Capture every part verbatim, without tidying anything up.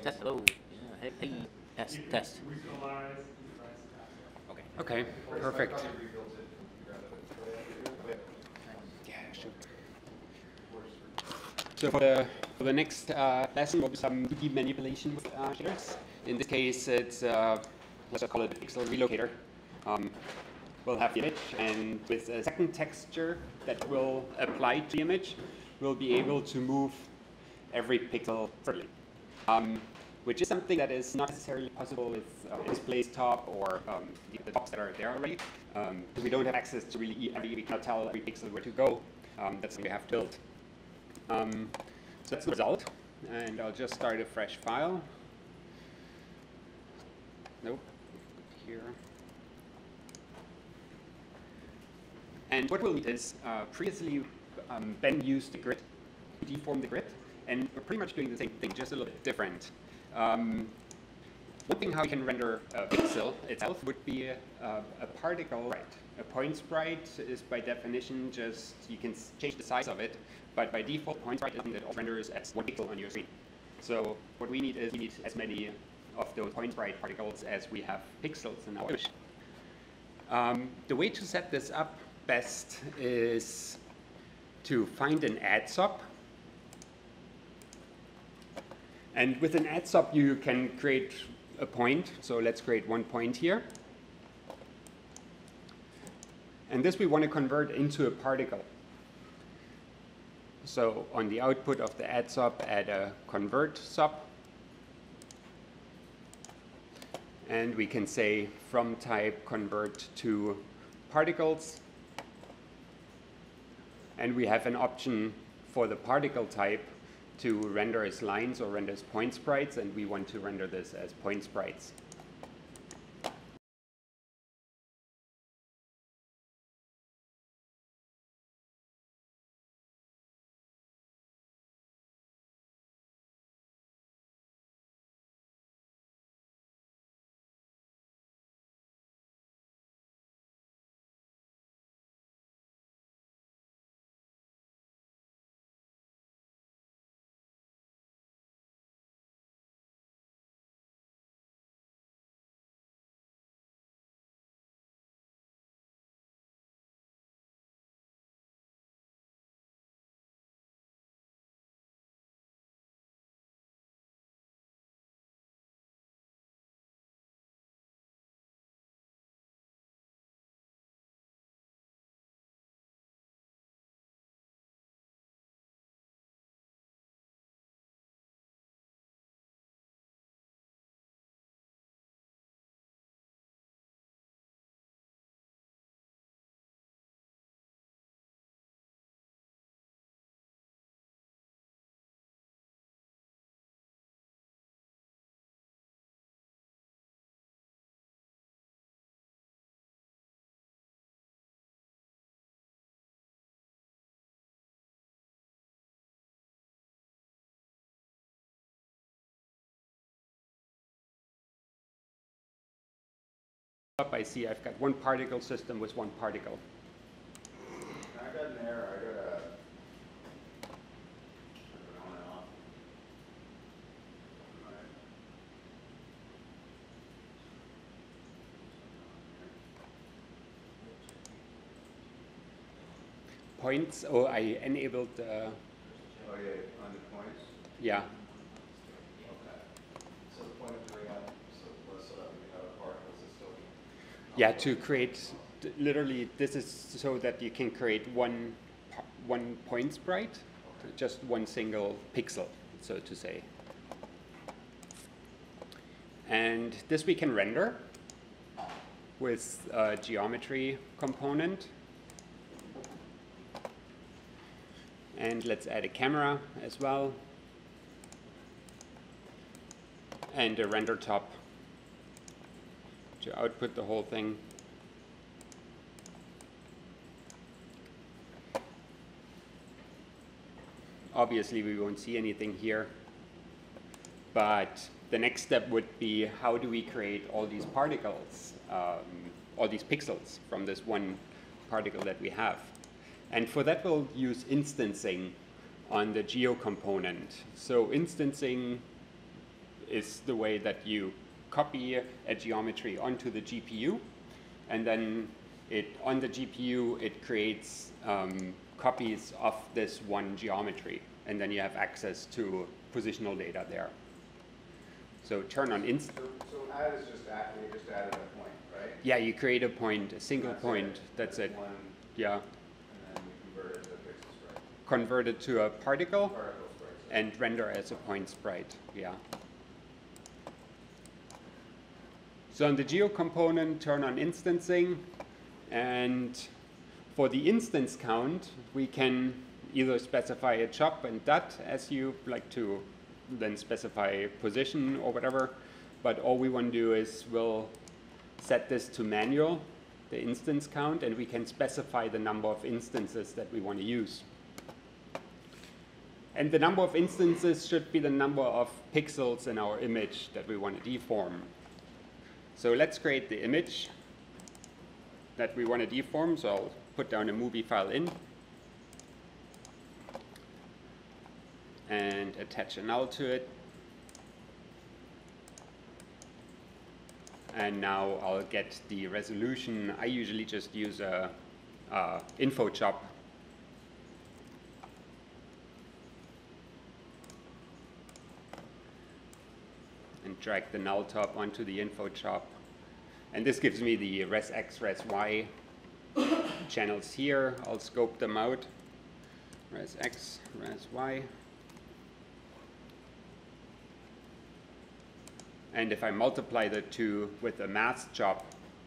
test, hello. Yeah, hey, hey. Test, test. Okay. Okay, perfect. Yeah, sure. So for the, for the next uh, lesson, will be some two D manipulation with uh, shaders. In this case, it's, uh, let's call it a pixel relocator. Um, we'll have the image, and with a second texture that will apply to the image, we'll be able to move every pixel freely. Um, which is something that is not necessarily possible with uh, displays top or um, the, the tops that are there already. Um, we don't have access to really every, we cannot tell every pixel where to go. Um, that's something we have to build. Um, so that's the result, and I'll just start a fresh file. Nope, here. And what we'll need is, uh, previously um, Ben used the grid to deform the grid, and we're pretty much doing the same thing, just a little bit different. Um, one thing how you can render a pixel itself would be a, a, a particle sprite. A point sprite is by definition just, you can change the size of it, but by default, point sprite is something that also renders as one pixel on your screen. So what we need is we need as many of those point sprite particles as we have pixels in our image. Um, the way to set this up best is to find an add sub. And with an add sub, you can create a point. So let's create one point here. And this we want to convert into a particle. So on the output of the add sub, add a convert sub. And we can say from type convert to particles. And we have an option for the particle type to render as lines or render as point sprites, and we want to render this as point sprites. Up, I see I've got one particle system with one particle. I got an error. I got a on and off. Points, oh, I enabled, uh, Oh yeah, on the points. yeah. Okay. So the point of doing that, so so that we have a particle system. Yeah, to create, literally, this is so that you can create one, one point sprite, just one single pixel, so to say. And this we can render with a geometry component. And let's add a camera as well. And a render top to output the whole thing. Obviously, we won't see anything here. But the next step would be, how do we create all these particles, um, all these pixels from this one particle that we have? And for that, we'll use instancing on the geo component. So instancing is the way that you copy a geometry onto the G P U, and then it on the G P U it creates um, copies of this one geometry, and then you have access to positional data there. So turn on inst. So, so add is just add, you just added a point, right? Yeah, you create a point, a single That's point. it. That's it. One, Yeah. and then we convert it to a pixel sprite. Convert it to a particle Particle sprite. So and render as a point sprite. Yeah. So on the geo component, turn on instancing, and for the instance count, we can either specify a chop and dot as you like to, then specify position or whatever. But all we want to do is we'll set this to manual, the instance count, and we can specify the number of instances that we want to use. And the number of instances should be the number of pixels in our image that we want to deform. So let's create the image that we want to deform. So I'll put down a movie file in and attach a null to it. And now I'll get the resolution. I usually just use a, a info chop. And drag the null top onto the info chop. And this gives me the res X, res Y channels here. I'll scope them out. Res X, res Y. And if I multiply the two with a mask chop,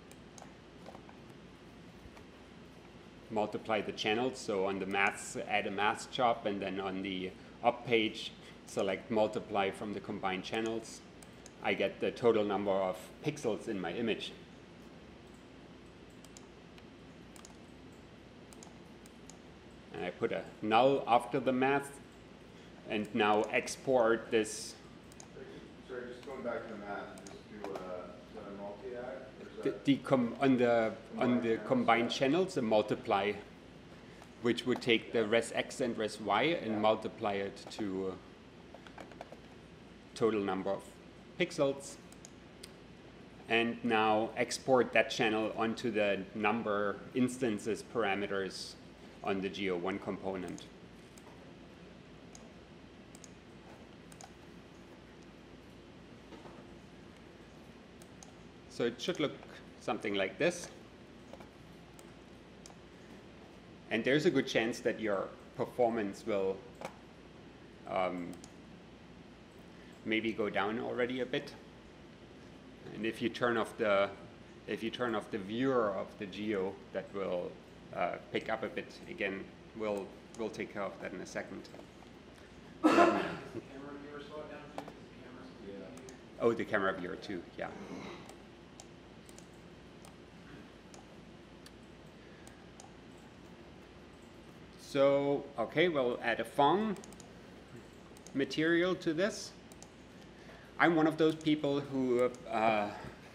multiply the channels. So on the masks, add a mask chop, and then on the up page, select multiply from the combined channels. I get the total number of pixels in my image. And I put a null after the math, and now export this. sorry, just going back to the math, just do a, is that a multi-act? Or is The, that the com on the on Combined the channels. combined channels, a multiply, which would take the res X and res Y and Yeah. multiply it to uh, total number of pixels, and now export that channel onto the number instances parameters on the Geo one component. So it should look something like this. And there's a good chance that your performance will um, maybe go down already a bit. And if you turn off the if you turn off the viewer of the Geo, that will uh, pick up a bit again. We'll we'll take care of that in a second. Camera viewer slow it down too, because the camera's Yeah. Oh, the camera viewer too, yeah. So, okay, we'll add a Phong material to this. I'm one of those people who, uh,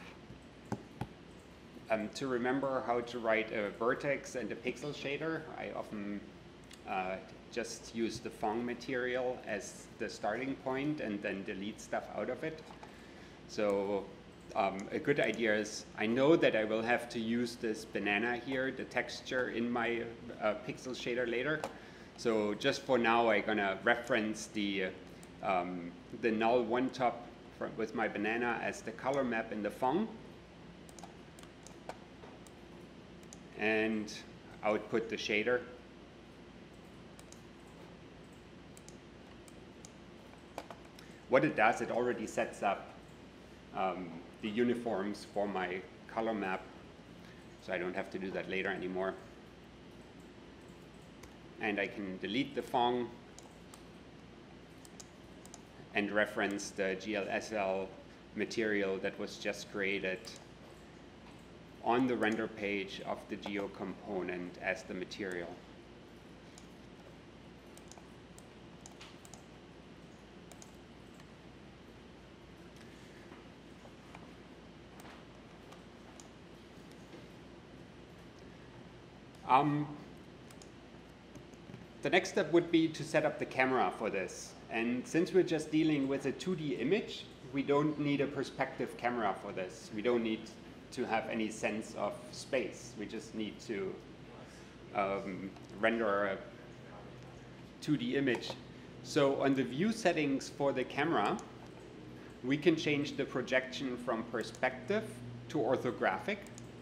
um, to remember how to write a vertex and a pixel shader, I often uh, just use the Phong material as the starting point and then delete stuff out of it. So um, a good idea is, I know that I will have to use this banana here, the texture in my uh, pixel shader later. So just for now, I'm gonna reference the, um, the null one top from, with my banana as the color map in the Phong. And output the shader. What it does, it already sets up um, the uniforms for my color map, so I don't have to do that later anymore. And I can delete the Phong and reference the G L S L material that was just created on the render page of the Geo component as the material. Um, the next step would be to set up the camera for this. And since we're just dealing with a two D image, we don't need a perspective camera for this. We don't need to have any sense of space. We just need to um, render a two D image. So on the view settings for the camera, we can change the projection from perspective to orthographic.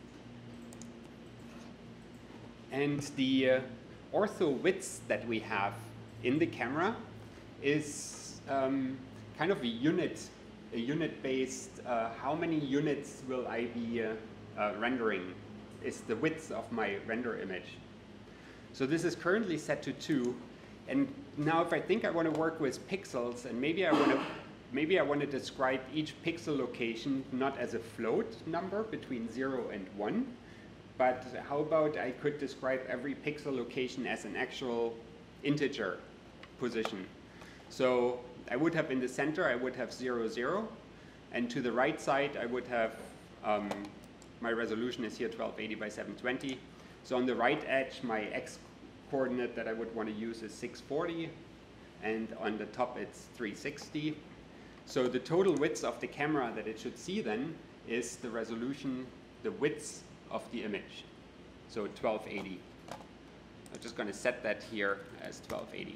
And the uh, ortho width that we have in the camera is um, kind of a unit, a unit-based, uh, how many units will I be uh, uh, rendering is the width of my render image. So this is currently set to two. And now if I think I want to work with pixels, and maybe I want to maybe I want to describe each pixel location not as a float number between zero and one, but how about I could describe every pixel location as an actual integer position. So I would have in the center, I would have zero, zero, and to the right side, I would have, um, my resolution is here twelve eighty by seven twenty. So on the right edge, my x coordinate that I would want to use is six forty, and on the top it's three sixty. So the total width of the camera that it should see then is the resolution, the width of the image. So twelve eighty. I'm just going to set that here as twelve eighty.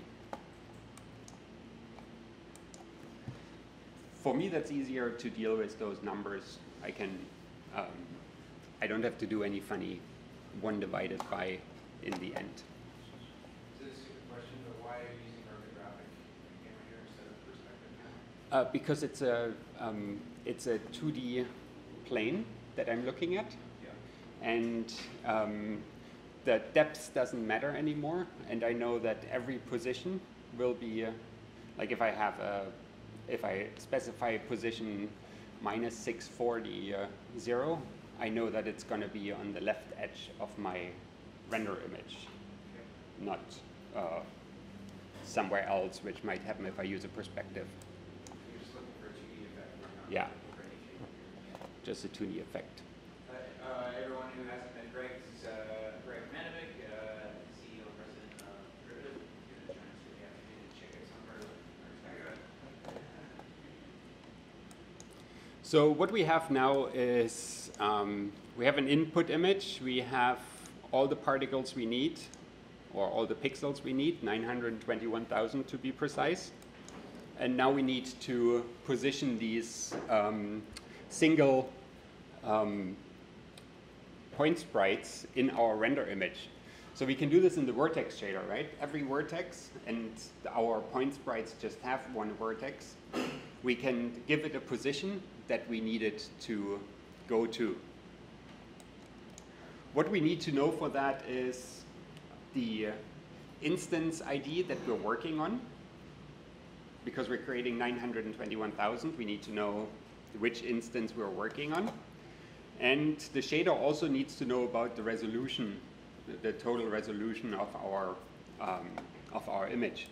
For me, that's easier to deal with those numbers. I can, um, I don't have to do any funny one divided by in the end. This is a stupid question, but why are you using orthographic camera here instead of perspective camera? Uh, because it's a, um, it's a two D plane that I'm looking at. Yeah. And um, the depth doesn't matter anymore. And I know that every position will be, uh, like if I have a, if I specify position minus six forty, uh, zero, I know that it's going to be on the left edge of my render image, Okay. not uh, somewhere else, which might happen if I use a perspective. You're just looking for a two D effect. You're not Yeah. looking for any shape. Just a two D effect. Uh, uh, everyone who hasn't met Greg, this is uh, Greg Manovic, uh, C E O and President of Derivative. You're going to join us for the afternoon and check out some of our our- So what we have now is um, we have an input image. We have all the particles we need, or all the pixels we need, nine hundred twenty-one thousand to be precise. And now we need to position these um, single um, point sprites in our render image. So we can do this in the vertex shader, right? Every vertex, and our point sprites just have one vertex. We can give it a position that we need it to go to. What we need to know for that is the instance I D that we're working on. Because we're creating nine hundred twenty-one thousand, we need to know which instance we're working on. And the shader also needs to know about the resolution, the, the total resolution of our, um, of our image.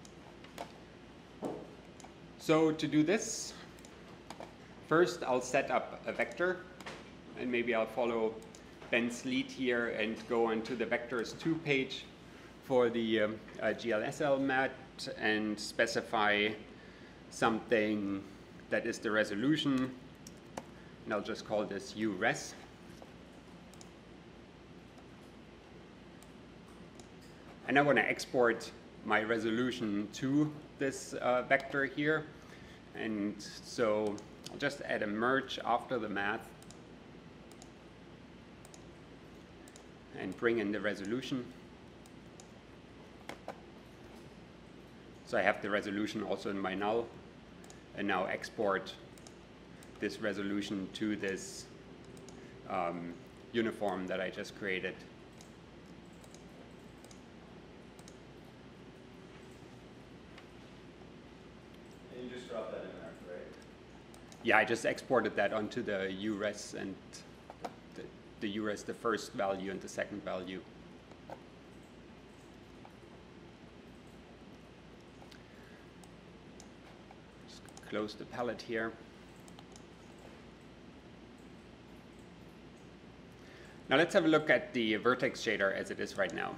So to do this, first I'll set up a vector, and maybe I'll follow Ben's lead here and go onto the vectors two page for the um, uh, G L S L mat and specify something that is the resolution, and I'll just call this U res. And I want to export my resolution to this uh, vector here, and so I'll just add a merge after the math and bring in the resolution. So I have the resolution also in my null, and now export this resolution to this um, uniform that I just created. And you just drop that in there, right? Yeah, I just exported that onto the U res, and the, the U res, the first value and the second value. Just close the palette here. Now let's have a look at the vertex shader as it is right now.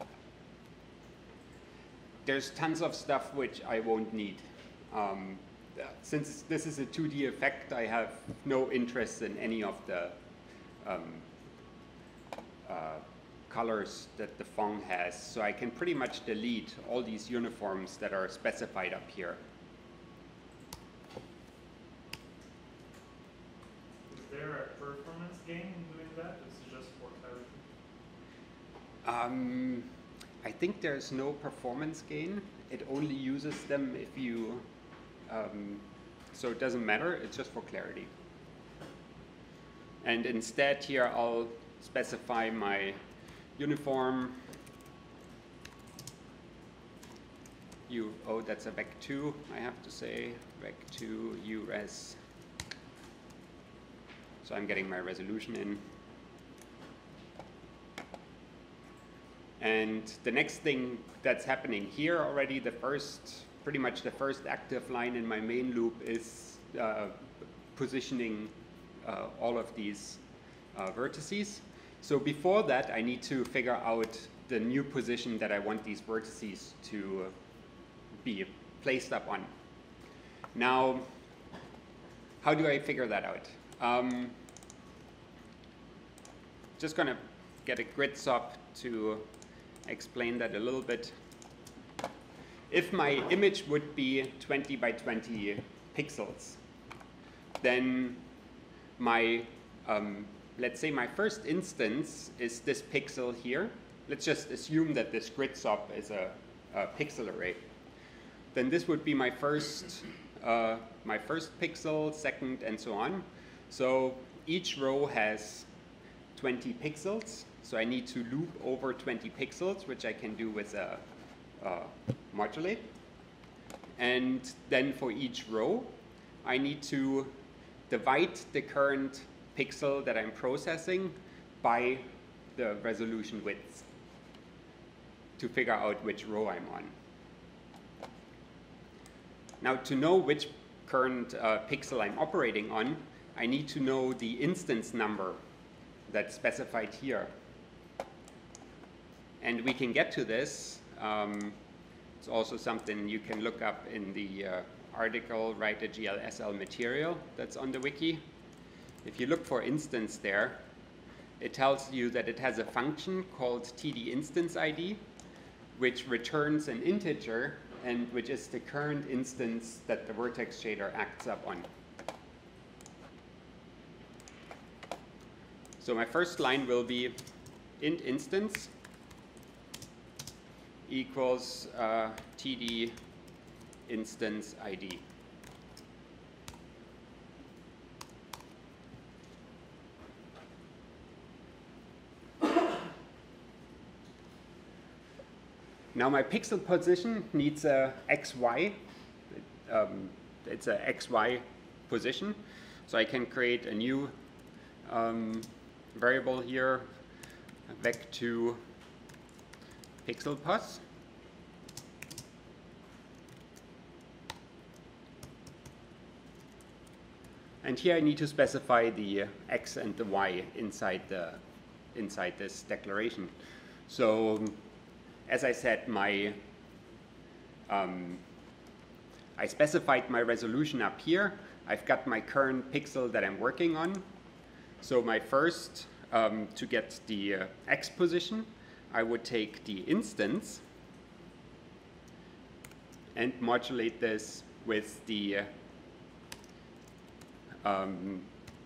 There's tons of stuff which I won't need. Um, uh, since this is a two D effect, I have no interest in any of the um, uh, colors that the Phong has. So I can pretty much delete all these uniforms that are specified up here. Is there a performance gain in doing that? This is just for clarity. Um, I think there's no performance gain. It only uses them if you, um, so it doesn't matter, it's just for clarity. And instead here I'll specify my uniform. U, oh, that's a vec two, I have to say, vec two U res. So I'm getting my resolution in. And the next thing that's happening here already, the first, pretty much the first active line in my main loop is uh, positioning uh, all of these uh, vertices. So before that, I need to figure out the new position that I want these vertices to be placed up on. Now, how do I figure that out? Um, just gonna get a grid sop to explain that a little bit. If my image would be twenty by twenty pixels, then my, um, let's say my first instance is this pixel here. Let's just assume that this grid sop is a, a pixel array. Then this would be my first, uh, my first pixel, second, and so on. So each row has twenty pixels. So I need to loop over twenty pixels, which I can do with a, a modulate. And then for each row, I need to divide the current pixel that I'm processing by the resolution width to figure out which row I'm on. Now, to know which current uh, pixel I'm operating on, I need to know the instance number that's specified here. And we can get to this. Um, it's also something you can look up in the uh, article, write a G L S L material that's on the wiki. If you look for instance there, it tells you that it has a function called T D instance I D, which returns an integer and which is the current instance that the vertex shader acts up on. So my first line will be int instance equals uh, T D instance I D. Now my pixel position needs a X Y. Um, it's a X Y position. So I can create a new um, variable here, vec two pixel pos. And here I need to specify the X and the Y inside the inside this declaration. So as I said, my um, I specified my resolution up here. I've got my current pixel that I'm working on. So my first, um, to get the uh, X position, I would take the instance and modulate this with the uh, um,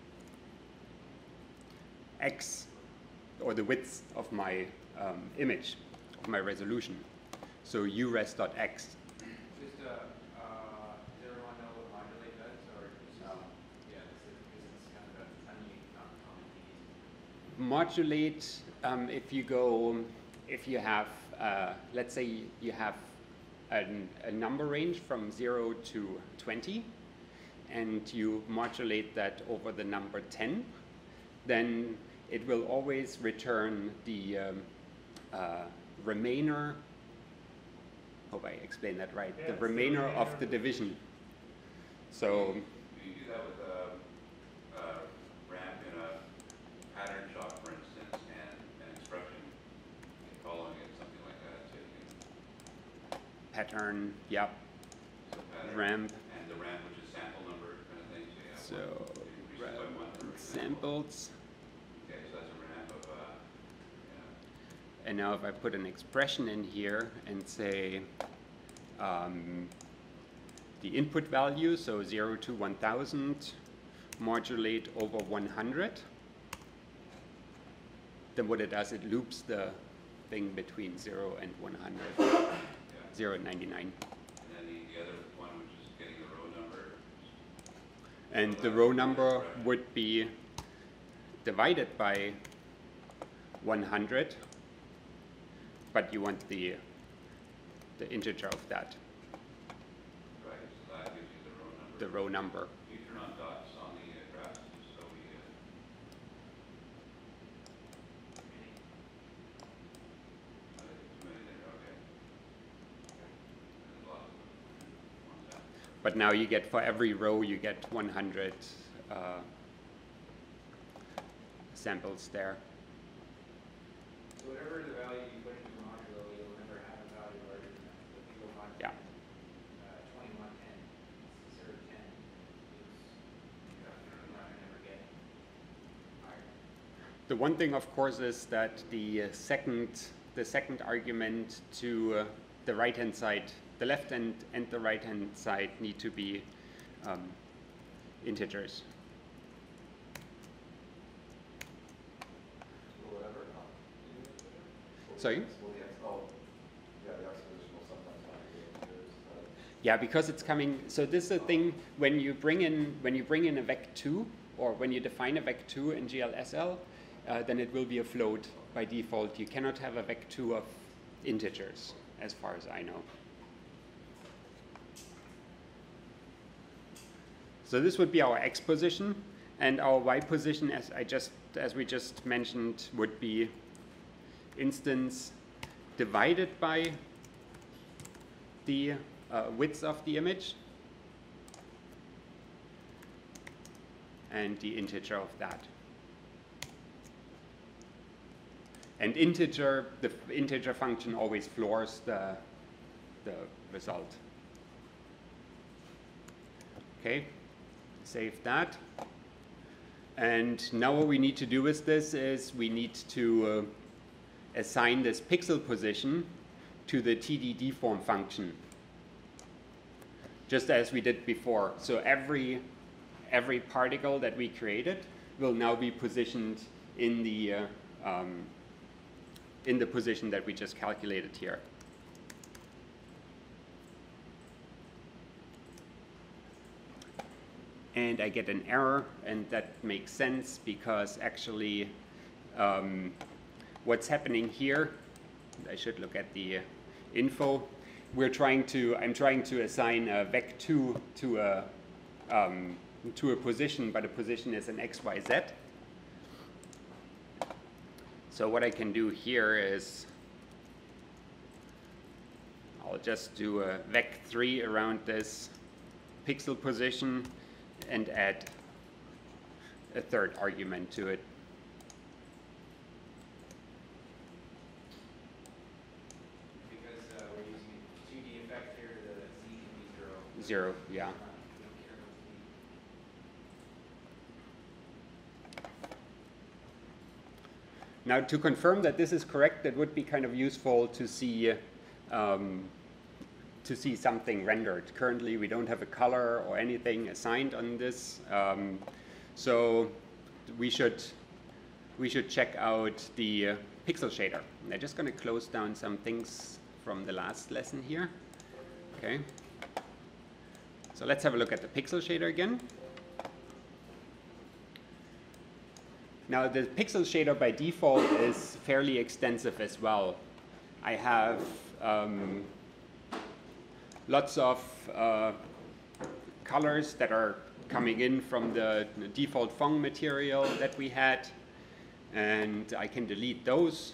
X, or the width of my um, image, of my resolution. So ures.x. Just, uh, uh, does everyone know what modulate does, or just, No. yeah, this is, this is kind of a funny, not common thing. Modulate, um, if you go, if you have, uh, let's say you have an, a number range from zero to twenty, and you modulate that over the number ten, then it will always return the um, uh, remainder, hope I explained that right, Yeah, the it's the remainder remainder of of the the division. So, Do you do that with a, a ramp in a pattern shop, for instance, and an expression following it, something like that, so you can, pattern, yep, so pattern, ramp. and the ramp which is So, Increase it by one, for example. samples. Okay, so that's a ramp of, uh, yeah. And now if I put an expression in here and say um, the input value, so zero to one thousand, modulate over one hundred, then what it does, it loops the thing between zero and one hundred, Yeah. zero and ninety-nine. And then the, the other one, which is getting the row number. And the row number would be divided by one hundred, but you want the, the integer of that, Right, so that gives you the row number. the row number. You turn on dots on the uh, graphs, just so we, uh, uh, too many there, okay. There's lots of ones after. But now you get, for every row, you get one hundred uh, samples there. So whatever the value you put into modulo, you'll never have a value larger than that. So if you go find Yeah. uh, twenty-one ten, zero ten, it's, you're not gonna ever get higher. The one thing, of course, is that the uh, second, the second argument to uh, the right-hand side, the left hand and the right-hand side need to be um, integers. Will it ever not be an integer? Sorry? Will the ex, oh, yeah, the exposition will sometimes not be integers, but Yeah, because it's coming. So this is a thing when you bring in when you bring in a vec two, or when you define a vec two in G L S L, uh, then it will be a float by default. You cannot have a vec two of integers, as far as I know. So this would be our x position, and our y position, as I just as we just mentioned, would be instance divided by the uh, width of the image and the integer of that. And integer, the f- integer function always floors the, the result. Okay, save that. And now what we need to do with this is we need to uh, assign this pixel position to the T D deform function, just as we did before. So every, every particle that we created will now be positioned in the, uh, um, in the position that we just calculated here. And I get an error, and that makes sense because actually um, what's happening here, I should look at the uh, info. We're trying to, I'm trying to assign a vec two to a, um, to a position, but a position is an x, y, z. So what I can do here is I'll just do a vec three around this pixel position and add a third argument to it. Because uh, we're using a two D effect here, the z can be zero. Zero, yeah. Uh, we don't care about z. Now, to confirm that this is correct, it would be kind of useful to see um, to see something rendered. Currently, we don't have a color or anything assigned on this, um, so we should we should check out the uh, pixel shader. And I'm just going to close down some things from the last lesson here. Okay. So let's have a look at the pixel shader again. Now, the pixel shader by default is fairly extensive as well. I have um, lots of uh, colors that are coming in from the default Phong material that we had, and I can delete those.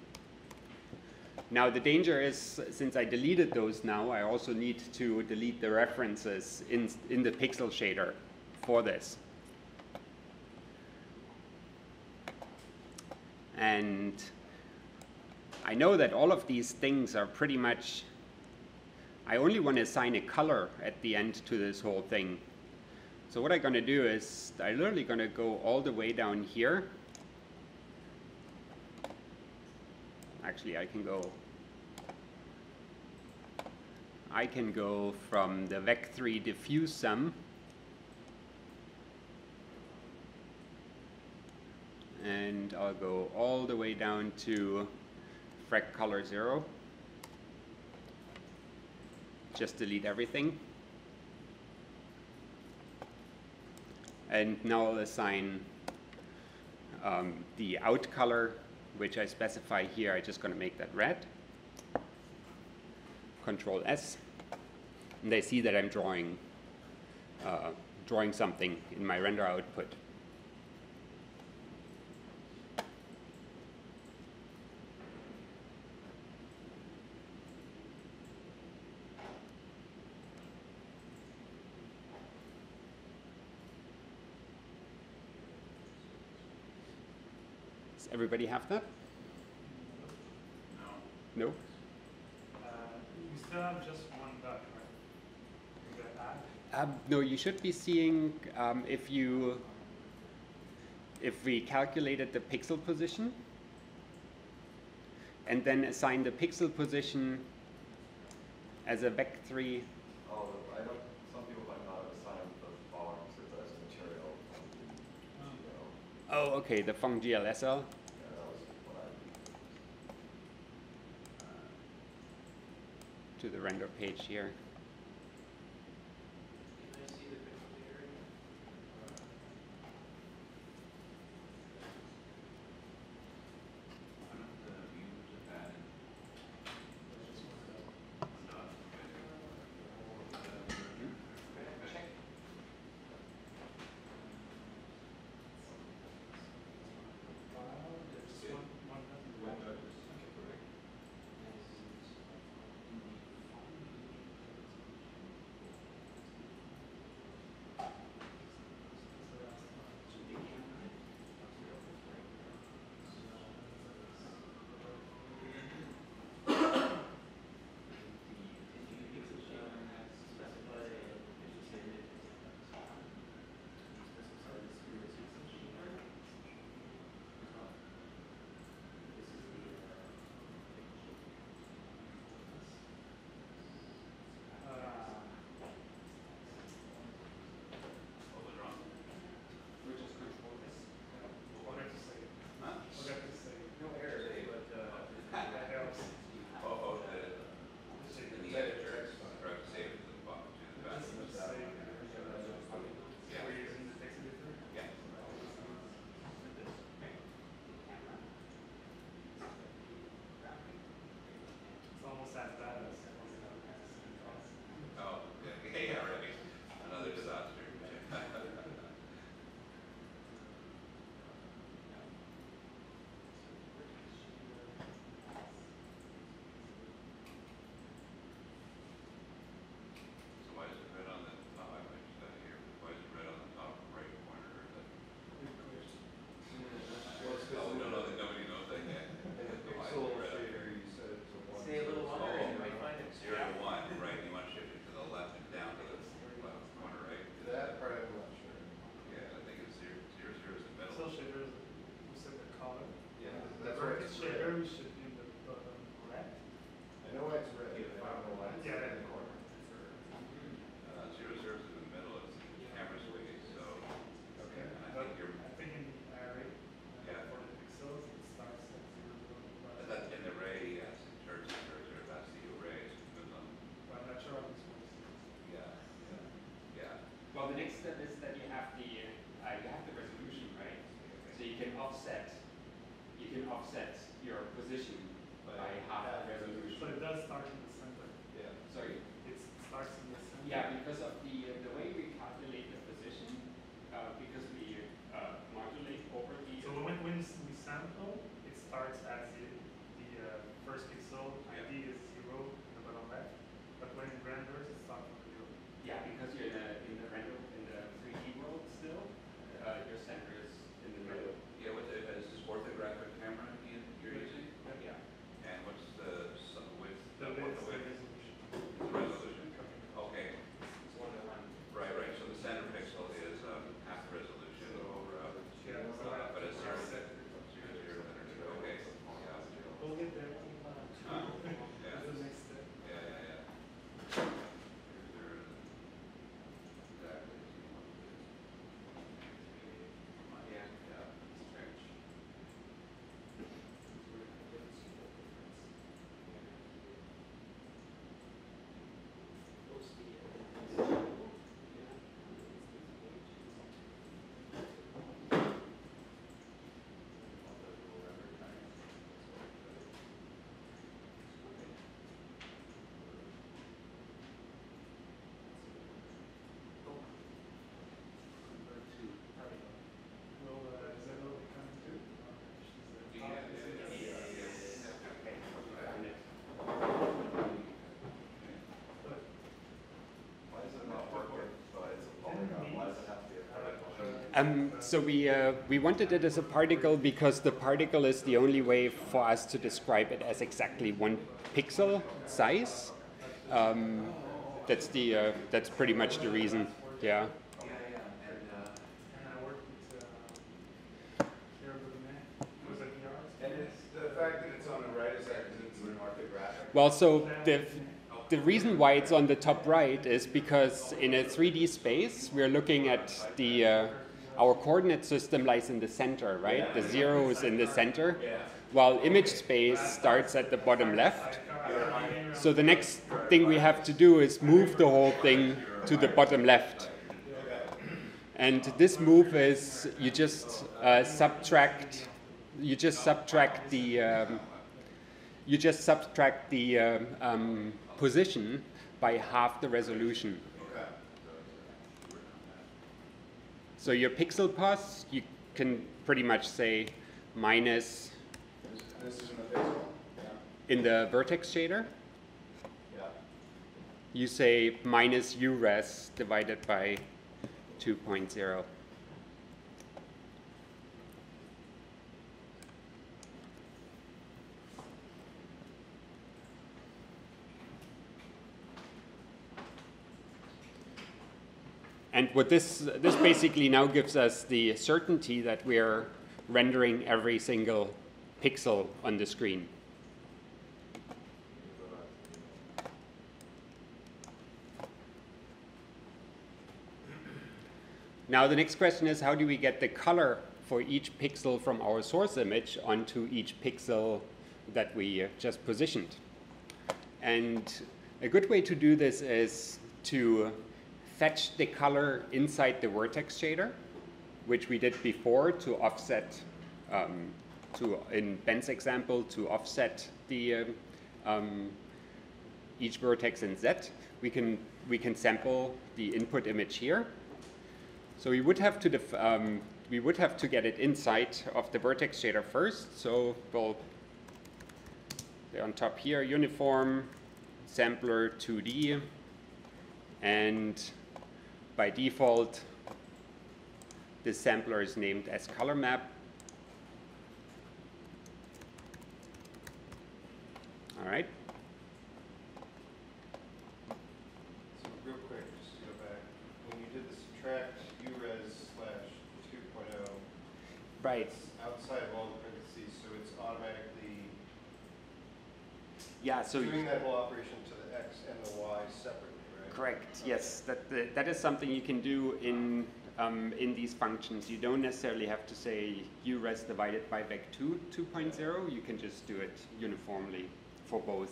Now, the danger is, since I deleted those now, I also need to delete the references in, in the pixel shader for this. And I know that all of these things are pretty much, I only want to assign a color at the end to this whole thing. So what I'm going to do is I'm literally going to go all the way down here. Actually, I can go I can go from the vec three diffuse sum and I'll go all the way down to frac color zero. Just delete everything. And now I'll assign um, the out color, which I specify here. I'm just going to make that red. Control S. And I see that I'm drawing, uh, drawing something in my render output. Does everybody have that? No? No? Uh, we still have just one dot, right? Is that add? Um, no, you should be seeing um, if you, if we calculated the pixel position and then assign the pixel position as a vec three. Oh, I don't, some people might not have assigned the forms as material on the G L. Oh, okay, the func G L S L. Yeah, that was what I To the render page here. Can I see the pixel data right now? One of the views of that. Check. File, there's one, one dot. What was wrong? Forgot to say, Huh? forgot to say. No error, but, uh, That helps. Oh, oh, the, in the editor, or save it to the bottom, to the back. Just say, Yeah. we're using the text editor. Yeah. It's almost as bad as. Oh, yeah, yeah, right. Another disaster. So why is it red on the top? I just got it here. Why is it red on the top right corner? Or the, oh, no, no, nobody knows that yet. Why is it red up here? you said it's a one. stay a little longer and you might find it. Zero to one, right? You want to shift it to the left and down to the left corner, right? That part I'm not sure. Yeah, I think it's zero, zero, zero is the middle. Cell shaders, we said the color. Yeah, The that's why vertex it's shader, red. we should be in the bottom left. I know why it's red, but I don't know why it's Yeah, in yeah. the corner. Uh, zero, zero is in the middle, it's the camera space, so, Okay. and I But think you're, I think in the array, uh, Yeah. for the pixels, it starts at zero, uh, but that's in the array, yes, in terms of cursor, that's the array, so it goes on. I'm not sure how this works. Yeah, yeah, yeah. Well, the next step is that you have the uh, you have the resolution, right? So you can offset you can offset your position by half the resolution. So it does start in the center. Yeah. Sorry. It starts in the center. Yeah, because of the uh, the way we calculate the position, uh, because we uh, modulate over the. So when, when we sample, it starts as the, the uh, first pixel I D is zero in the bottom left, but when it renders, it starts from zero. Yeah, because you're in the in the render in the three D world still, uh, your center is in the middle. Yeah, what, the- is this orthographic camera you- you're using? Yeah. And what's the su- width? The what width Um, so we, uh, we wanted it as a particle because the particle is the only way for us to describe it as exactly one pixel size. Um, that's, the, uh, that's pretty much the reason, yeah. And I worked with uh, Pierre Brunet, who was at the arts. And it's the fact that it's on the right, is that because it's an orthographic? Well, so the, the reason why it's on the top right is because in a three D space, we're looking at the, uh, our coordinate system lies in the center, right? The zero is in the center, while image space starts at the bottom left. So the next thing we have to do is move the whole thing to the bottom left. And this move is you just uh, subtract, you just subtract the, um, you just subtract the um, um, position by half the resolution. So your pixel path, you can pretty much say minus This is in the pixel? in the vertex shader. Yeah. You say minus U res divided by two point zero. And what this, this basically now gives us the certainty that we are rendering every single pixel on the screen. Now the next question is, how do we get the color for each pixel from our source image onto each pixel that we just positioned? And a good way to do this is to fetch the color inside the vertex shader, which we did before to offset, um, to in Ben's example, to offset the um, um, each vertex in Z. We can we can sample the input image here. So we would have to def um, we would have to get it inside of the vertex shader first. So we'll they're on top here, uniform, sampler two D, and by default, this sampler is named as color map. All right. So real quick, just to go back, when you did the subtract U res slash two point oh, Right. it's outside of all the parentheses, so it's automatically Yeah. So doing that whole operation to the x and the y separately, right? correct. Yes. That that that is something you can do in um, in these functions. You don't necessarily have to say U res divided by vec two two point oh. You can just do it uniformly for both.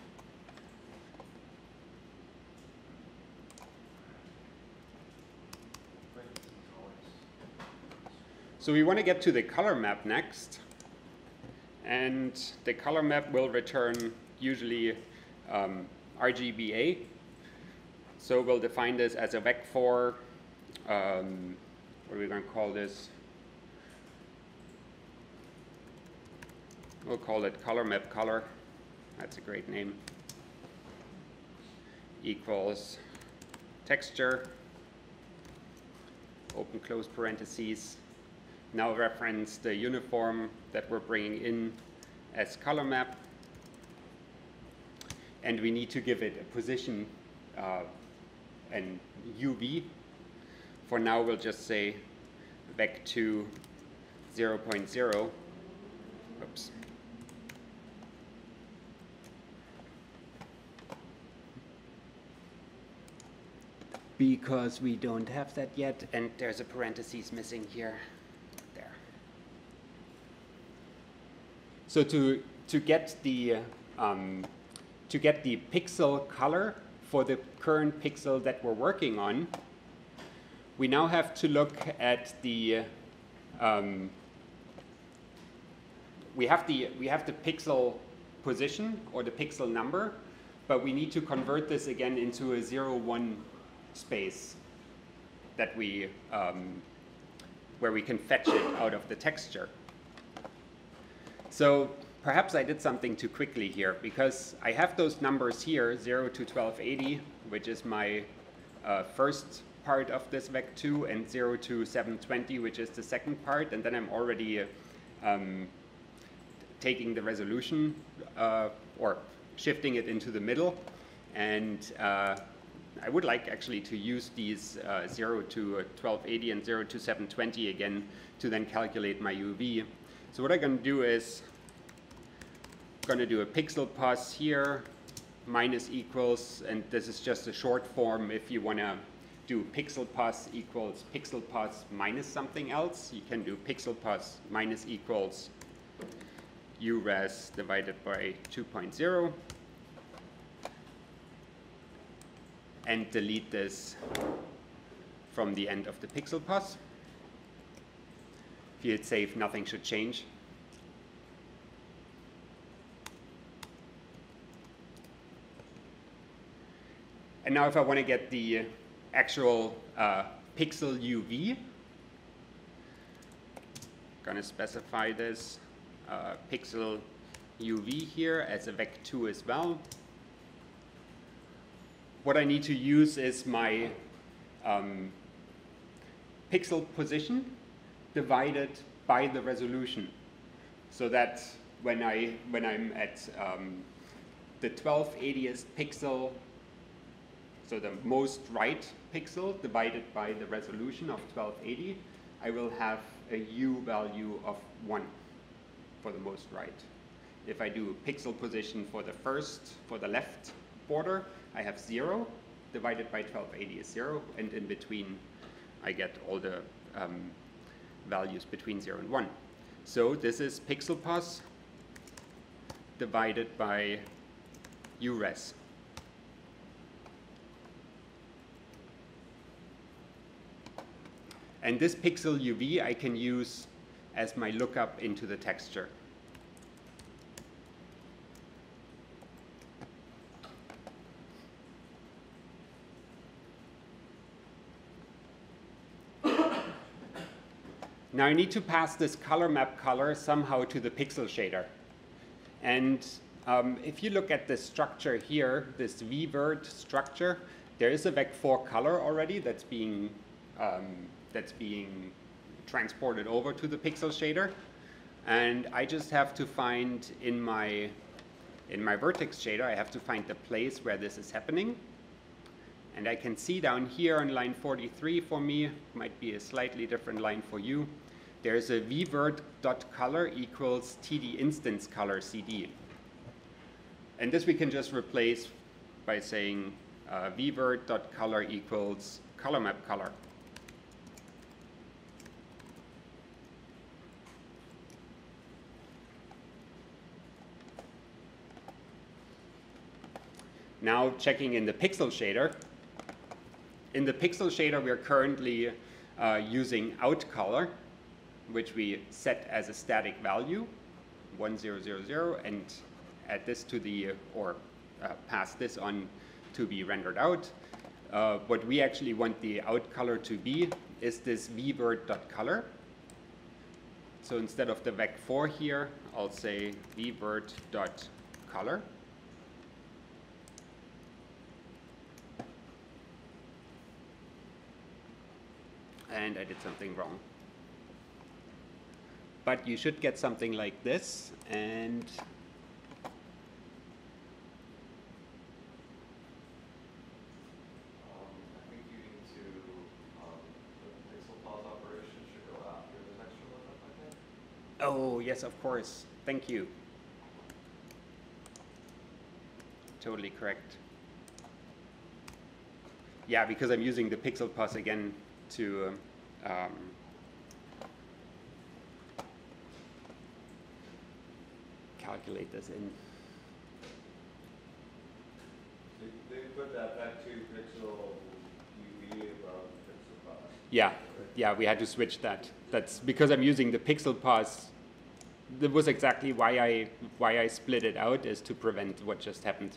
So we want to get to the color map next, and the color map will return usually um, R G B A. So we'll define this as a vec four, um, what are we going to call this? We'll call it color map color. That's a great name. Equals texture, open close parentheses. Now reference the uniform that we're bringing in as color map. And we need to give it a position uh, and U V. For now, we'll just say vec two zero point zero. Oops. Because we don't have that yet, and there's a parentheses missing here. There. So to to get the um, to get the pixel color for the current pixel that we're working on, we now have to look at the um, we have the we have the pixel position or the pixel number, but we need to convert this again into a zero one space that we um, where we can fetch it out of the texture. So perhaps I did something too quickly here, because I have those numbers here, zero to twelve eighty, which is my uh, first part of this vec two and zero to seven twenty, which is the second part, and then I'm already uh, um, taking the resolution uh, or shifting it into the middle. And uh, I would like actually to use these uh, zero to twelve eighty and zero to seven twenty again to then calculate my U V. So what I'm going to do is going to do a pixel pos here, minus equals, and this is just a short form. If you want to do pixel pos equals pixel pos minus something else, you can do pixel pos minus equals U res divided by two point zero. And delete this from the end of the pixel pos. If you hit save, nothing should change. And now if I want to get the actual uh, pixel U V, I'm going to specify this uh, pixel U V here as a vec two as well. What I need to use is my um, pixel position divided by the resolution, so that when I when I'm at um, the twelve eightieth pixel, so the most right pixel divided by the resolution of twelve eighty, I will have a U value of one for the most right. If I do pixel position for the first, for the left border, I have zero, divided by twelve eighty is zero, and in between I get all the um, values between zero and one. So this is pixel pos divided by U res. And this pixel U V I can use as my lookup into the texture. Now I need to pass this color map color somehow to the pixel shader. And um, if you look at the structure here, this vvert structure, there is a vec four color already that's being um, that's being transported over to the pixel shader. And I just have to find in my in my vertex shader, I have to find the place where this is happening. And I can see down here on line forty-three for me, might be a slightly different line for you. There's a vvert.color equals td instance color cd. And this we can just replace by saying uh, vvert.color equals color map color. Now checking in the pixel shader. In the pixel shader, we are currently uh, using out color, which we set as a static value, one zero zero zero, and add this to the, or uh, pass this on to be rendered out. Uh, what we actually want the out color to be is this vvert.color. So instead of the vec four here, I'll say vvert.color. And I did something wrong. But you should get something like this, and Um, I think you need to, um, the pixel pos operation should go after the texture lookup, I think. oh, yes, of course. Thank you. Totally correct. Yeah, because I'm using the pixel pos again to um, calculate this in. They, they put that back to pixel U V above pixel pos. Yeah, yeah, we had to switch that. That's because I'm using the pixel pos. That was exactly why I why I split it out, is to prevent what just happened.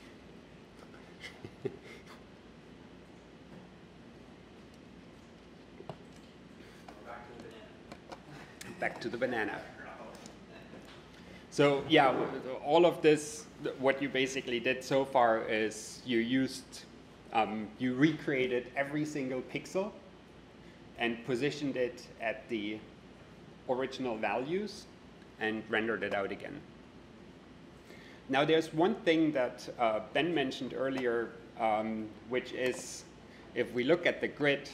Back to the banana. So yeah, all of this, what you basically did so far is you used um, you recreated every single pixel and positioned it at the original values and rendered it out again. Now there's one thing that uh, Ben mentioned earlier, um, which is if we look at the grid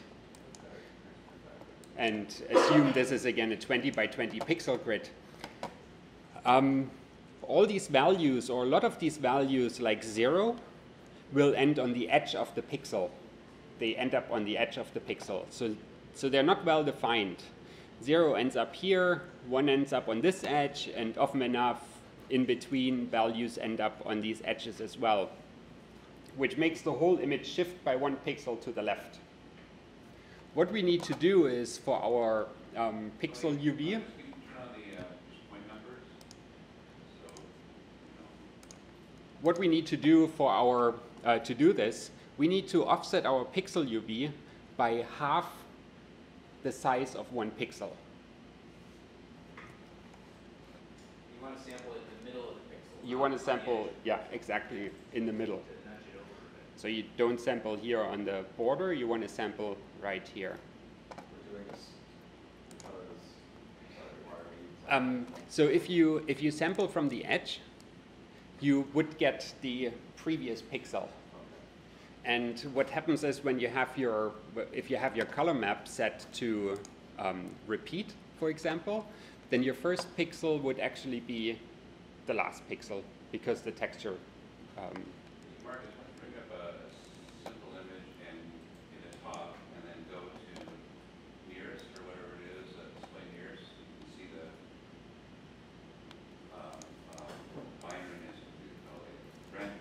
and assume this is again a twenty by twenty pixel grid, um, all these values, or a lot of these values like zero, will end on the edge of the pixel. They end up on the edge of the pixel. So, so they're not well defined. Zero ends up here, one ends up on this edge, and often enough, in between, values end up on these edges as well, which makes the whole image shift by one pixel to the left. What we need to do is for our um, pixel U V, Can you turn on the uh, point numbers? So, you know, what we need to do for our, uh, to do this, we need to offset our pixel U V by half the size of one pixel. You want to sample it in the middle of the pixel. You want to sample, yeah, exactly, in the middle. To nudge it over a bit. So you don't sample here on the border, you want to sample right here. We're doing this because, sorry, why are we? Um, so if you, if you sample from the edge, you would get the previous pixel. And what happens is when you have your, if you have your color map set to um, repeat, for example, then your first pixel would actually be the last pixel because the texture. Um, Marcus, why don't you bring up a, a simple image and in the top, and then go to nearest or whatever it is, uh, display nearest. You can see the um, um, binariness, we call it, random.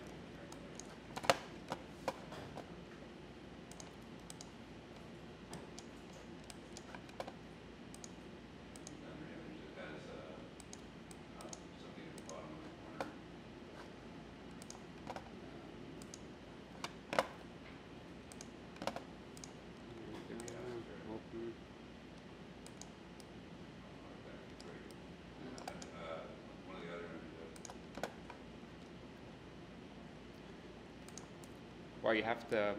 Another image that has uh, um, something at the bottom of the corner. Uh, one of the other images. Well, you have the,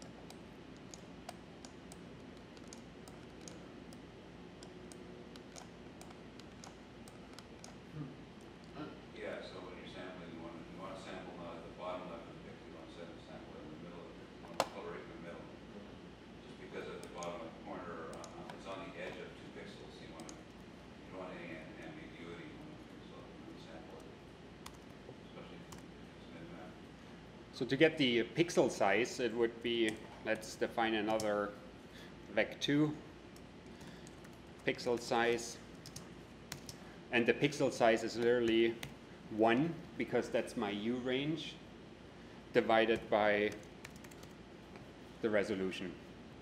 Yeah, so when you're sampling, you want to, you want to sample not at the bottom left of the pixel, you want to set- sample in the middle of the pixel, you want to color it in the middle. Just because at the bottom of the corner, uh, it's on the edge of two pixels, you want to, you don't want any am- ambiguity in the pixel when you sample it. Especially if it's mid-map. so to get the pixel size, it would be, let's define another vec two pixel size. And the pixel size is literally one, because that's my U range, divided by the resolution.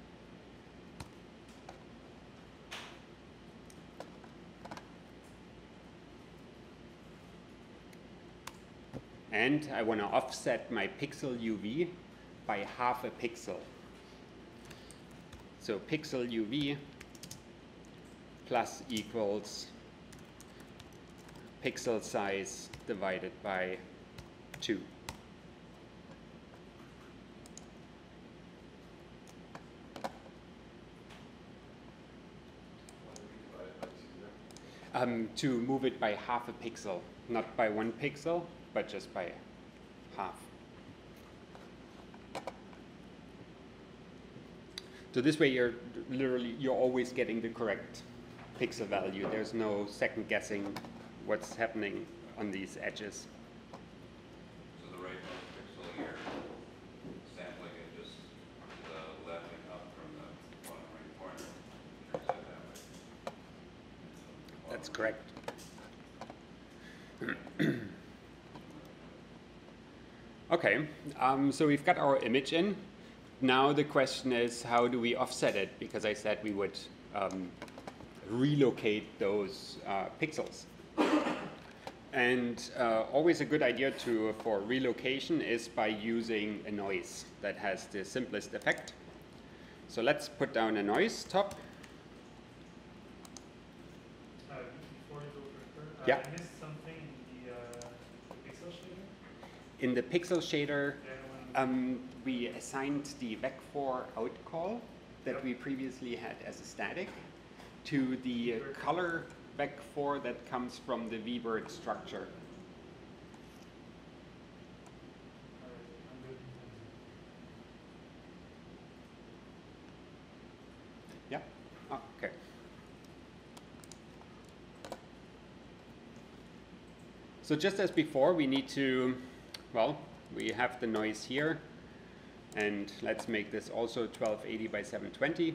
And I want to offset my pixel U V by half a pixel. So pixel U V plus equals pixel size divided by two. Why do we divide it by two there? Um, to move it by half a pixel, not by one pixel, but just by half. So this way you're literally, you're always getting the correct pixel value. There's no second guessing what's happening on these edges. So the right pixel here, sampling it just to the left and up from the bottom right corner, turns out that way. That's correct. Okay, um, so we've got our image in. Now the question is, how do we offset it? Because I said we would um, relocate those uh, pixels. And uh, always a good idea to, for relocation is by using a noise that has the simplest effect. So let's put down a noise top. Uh, before you go further, uh, Yeah. I missed something in the, uh, the pixel shader. In the pixel shader, Yeah, when Um, we assigned the vec four out call that we previously had as a static to the uh, color vec four that comes from the vbird structure. Yeah. Oh, okay. So just as before, we need to, well, we have the noise here, and let's make this also twelve eighty by seven twenty.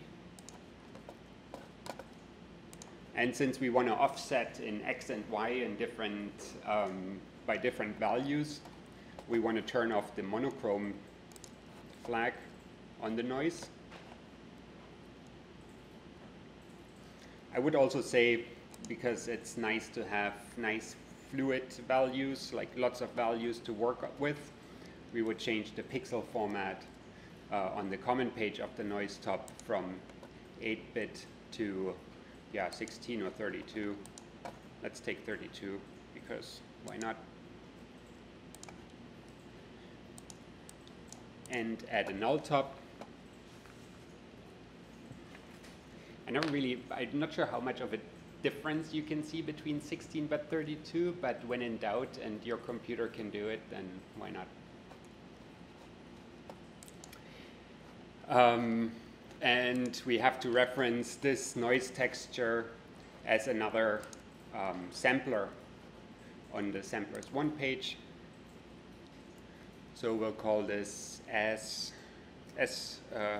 And since we want to offset in x and y in different, um, by different values, we want to turn off the monochrome flag on the noise. I would also say, because it's nice to have nice fluid values, like lots of values to work with, we would change the pixel format uh, on the comment page of the noise top from eight bit to yeah, sixteen or thirty-two. Let's take thirty-two, because why not? And add a null top. I never really, I'm not sure how much of a difference you can see between sixteen but thirty-two, but when in doubt and your computer can do it, then why not? Um, and we have to reference this noise texture as another um, sampler on the samplers one page. So we'll call this as, as uh,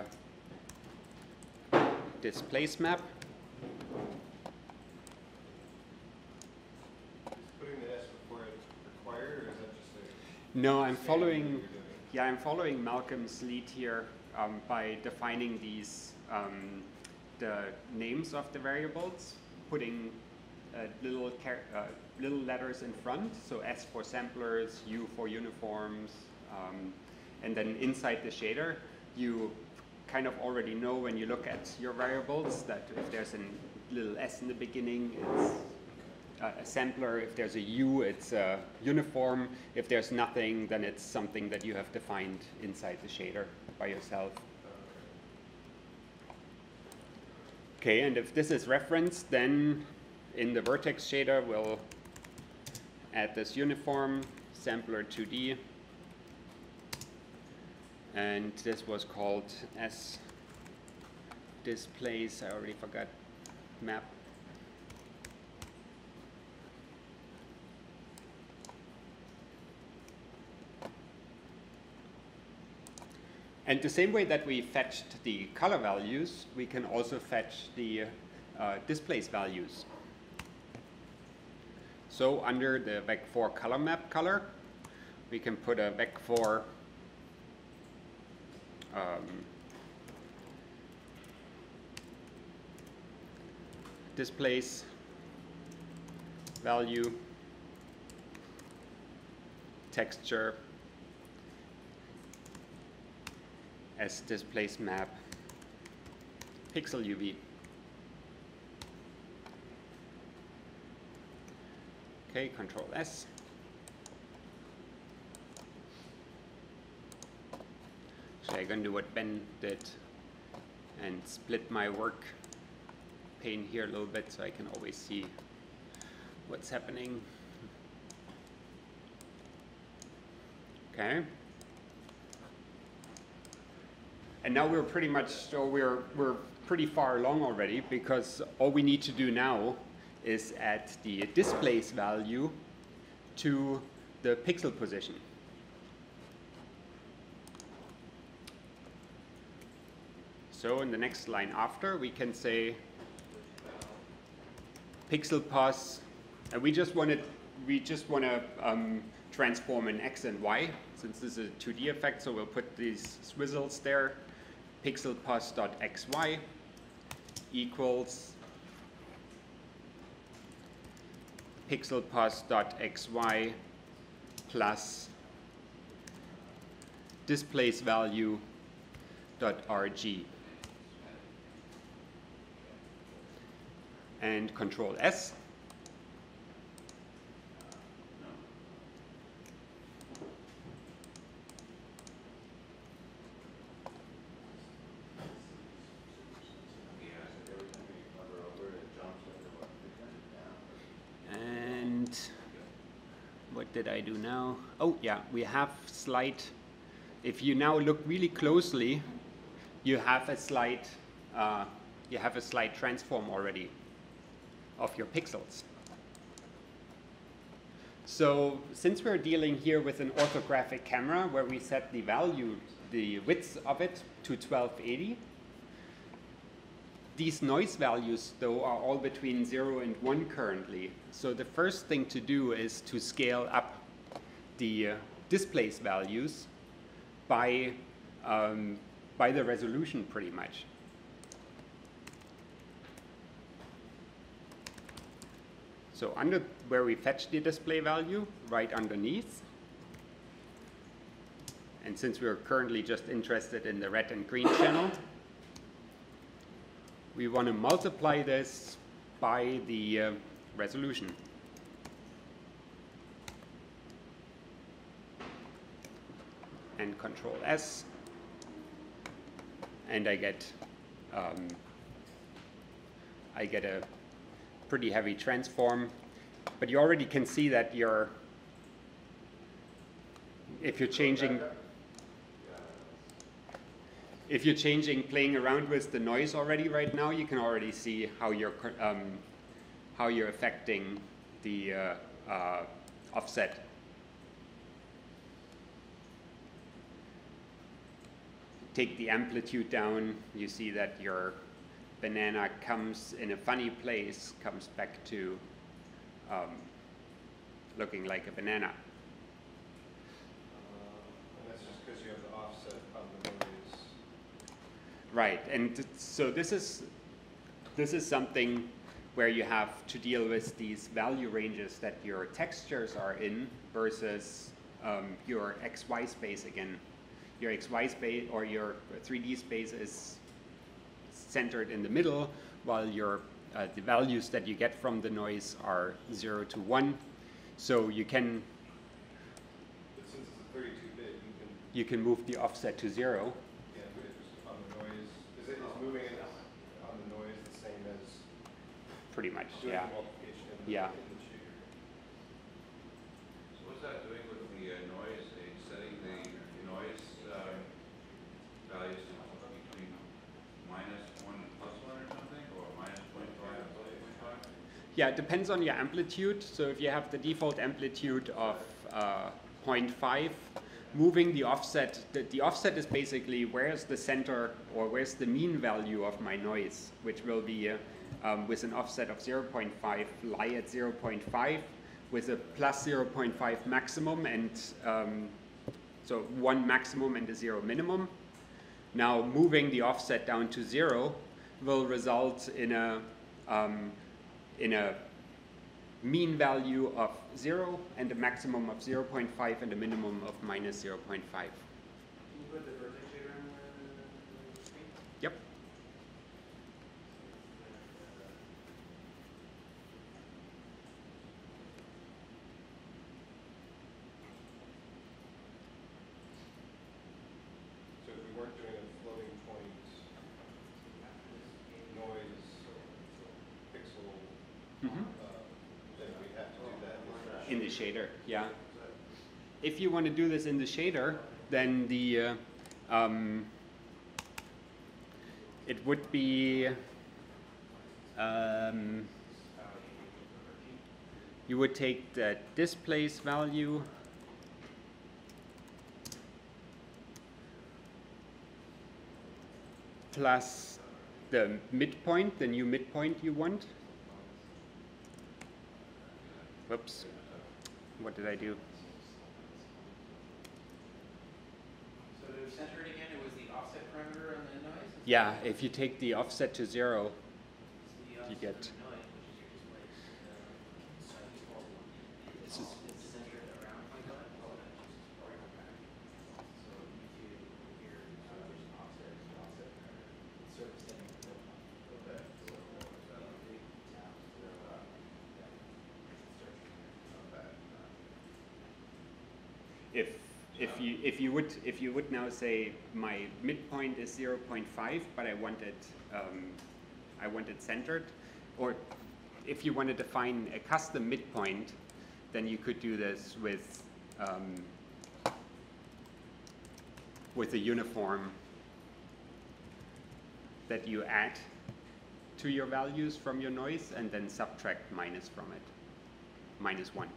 displace map. Putting the S before it required, or is that just a... No, I'm standard following, that you're doing? yeah, I'm following Malcolm's lead here um, by defining these, um, the names of the variables, putting uh, little, char uh, little letters in front, so S for samplers, U for uniforms, um, and then inside the shader, you kind of already know when you look at your variables that if there's a little S in the beginning, it's uh, a sampler. If there's a U, it's a uniform. If there's nothing, then it's something that you have defined inside the shader by yourself. Okay, and if this is referenced, then in the vertex shader, we'll add this uniform sampler two D. And this was called S displace, I already forgot, map. And the same way that we fetched the color values, we can also fetch the uh, displace values. So under the vec four color map color, we can put a vec four Um, displace value texture as displace map pixel U V. Okay, Control S. So I'm going to do what Ben did and split my work pane here a little bit so I can always see what's happening. Okay. And now we're pretty much, so we're, we're pretty far along already, because all we need to do now is add the displace value to the pixel position. So in the next line after, we can say pixel pos, and we just want to we just want to um, transform an x and y, since this is a two D effect. So we'll put these swizzles there. Pixel pos dot xy equals pixel pos dot xy plus displace value dot rg. And Control S. did I do now? Oh, yeah, we have slight, if you now look really closely, you have a slight, uh, you have a slight transform already of your pixels. So since we're dealing here with an orthographic camera where we set the value, the width of it to twelve eighty, these noise values, though, are all between zero and one currently. So the first thing to do is to scale up the uh, displace values by, um, by the resolution pretty much. So under where we fetch the display value, right underneath, and since we're currently just interested in the red and green channel, we want to multiply this by the uh, resolution. And Control S, and I get um, I get a pretty heavy transform, but you already can see that you're, if you're changing, if you're changing, playing around with the noise already right now, you can already see how you're, um, how you're affecting the uh, uh, offset. Take the amplitude down, you see that your banana comes in a funny place, comes back to um, looking like a banana. Uh, and that's just because you have the offset on the noise. Right, and so this is this is something where you have to deal with these value ranges that your textures are in versus um, your X Y space again. Your X Y space or your three D space is centered in the middle, while your uh, the values that you get from the noise are zero to one. So you can But since it's a thirty-two bit, you can, you can move the offset to zero. yeah, but it's just on the noise. Is it is moving it on the noise the same as Pretty much, doing yeah. the multiplication in the, Yeah. in the shader? So what's that doing with the uh, noise? It's setting the noise uh, values to between minus one and plus one or something, or minus point five and plus point five? Yeah, it depends on your amplitude. So if you have the default amplitude of uh, zero point five, moving the offset, the, the offset is basically where's the center or where's the mean value of my noise, which will be uh, um, with an offset of zero point five, lie at zero point five with a plus zero point five maximum, and um, so one maximum and a zero minimum. Now moving the offset down to zero will result in a um, in a mean value of zero and a maximum of zero point five and a minimum of minus zero point five. Can you put the vertex shader on the screen? Yep. So if we weren't doing a floating point noise pixel, Mm-hmm. uh, then we'd have to do that In the shader, yeah. If you want to do this in the shader, then the uh, um, it would be um, you would take the displace value plus the midpoint, the new midpoint you want. Whoops. What did I do? So to center it again, it was the offset parameter on the noise? Yeah, if you take the offset to zero, It's the you offset get- of the noise, which is your displace. Uh, so it's called one. This It's is- it's centered around twenty-five. Oh, that's just right back. So you do here, so there's an offset, there's an offset parameter. It's sort of staying in the middle. Okay. So uh, big down, zero up. Yeah. It's searching there. if if you if you would if you would now say my midpoint is zero point five, but I want it um, I want it centered, or if you want to define a custom midpoint, then you could do this with um, with a uniform that you add to your values from your noise and then subtract minus from it, minus one.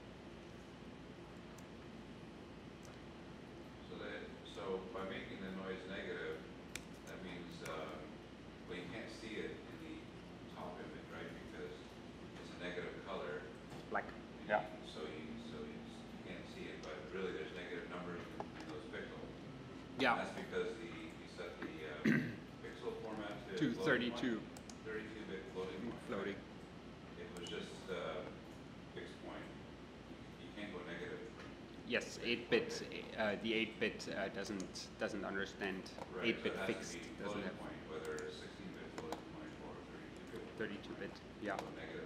So that, so by making the noise negative, that means, uh, well, you can't see it in the top image, right? Because it's a negative color. Like, and yeah. you- So you, so you s- you can't see it, but really there's negative numbers in in those pixels. Yeah. And that's because the, you set the uh, pixel format to To floating thirty-two. point, thirty-two bit floating point. right? Floating. If it was just uh, fixed point, you can't go negative. Yes, eight bit. Uh, the eight bit uh, doesn't doesn't understand. Right, eight bit so it has to fixed be doesn't floating have point, whether it's sixteen bit floating point or thirty-two bit. thirty-two bit. Yeah. So negative.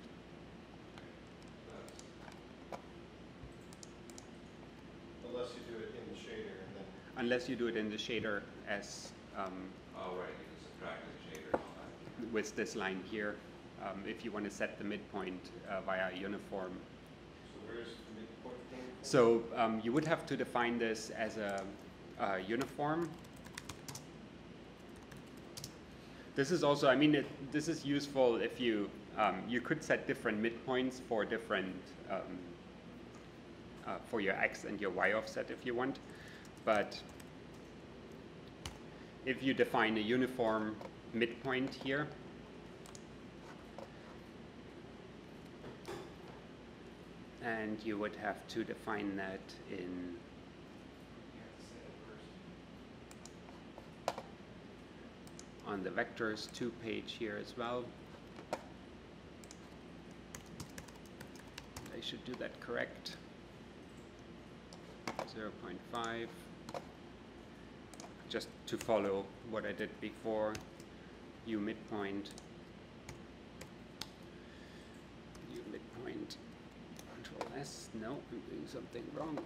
That's, Unless you do it in the shader and then. Unless you do it in the shader as um, oh, right, you can subtract the shader and all that. with this line here. Um, if you want to set the midpoint uh, via uniform. So where's the midpoint came from? So um, you would have to define this as a, a uniform. This is also, I mean, it, this is useful if you, um, you could set different midpoints for different, um, uh, for your X and your Y offset if you want. But if you define a uniform midpoint here, and you would have to define that in on the vectors two page here as well. I should do that correct. zero point five. Just to follow what I did before. U midpoint. U midpoint. Control S. No, I'm doing something wrong.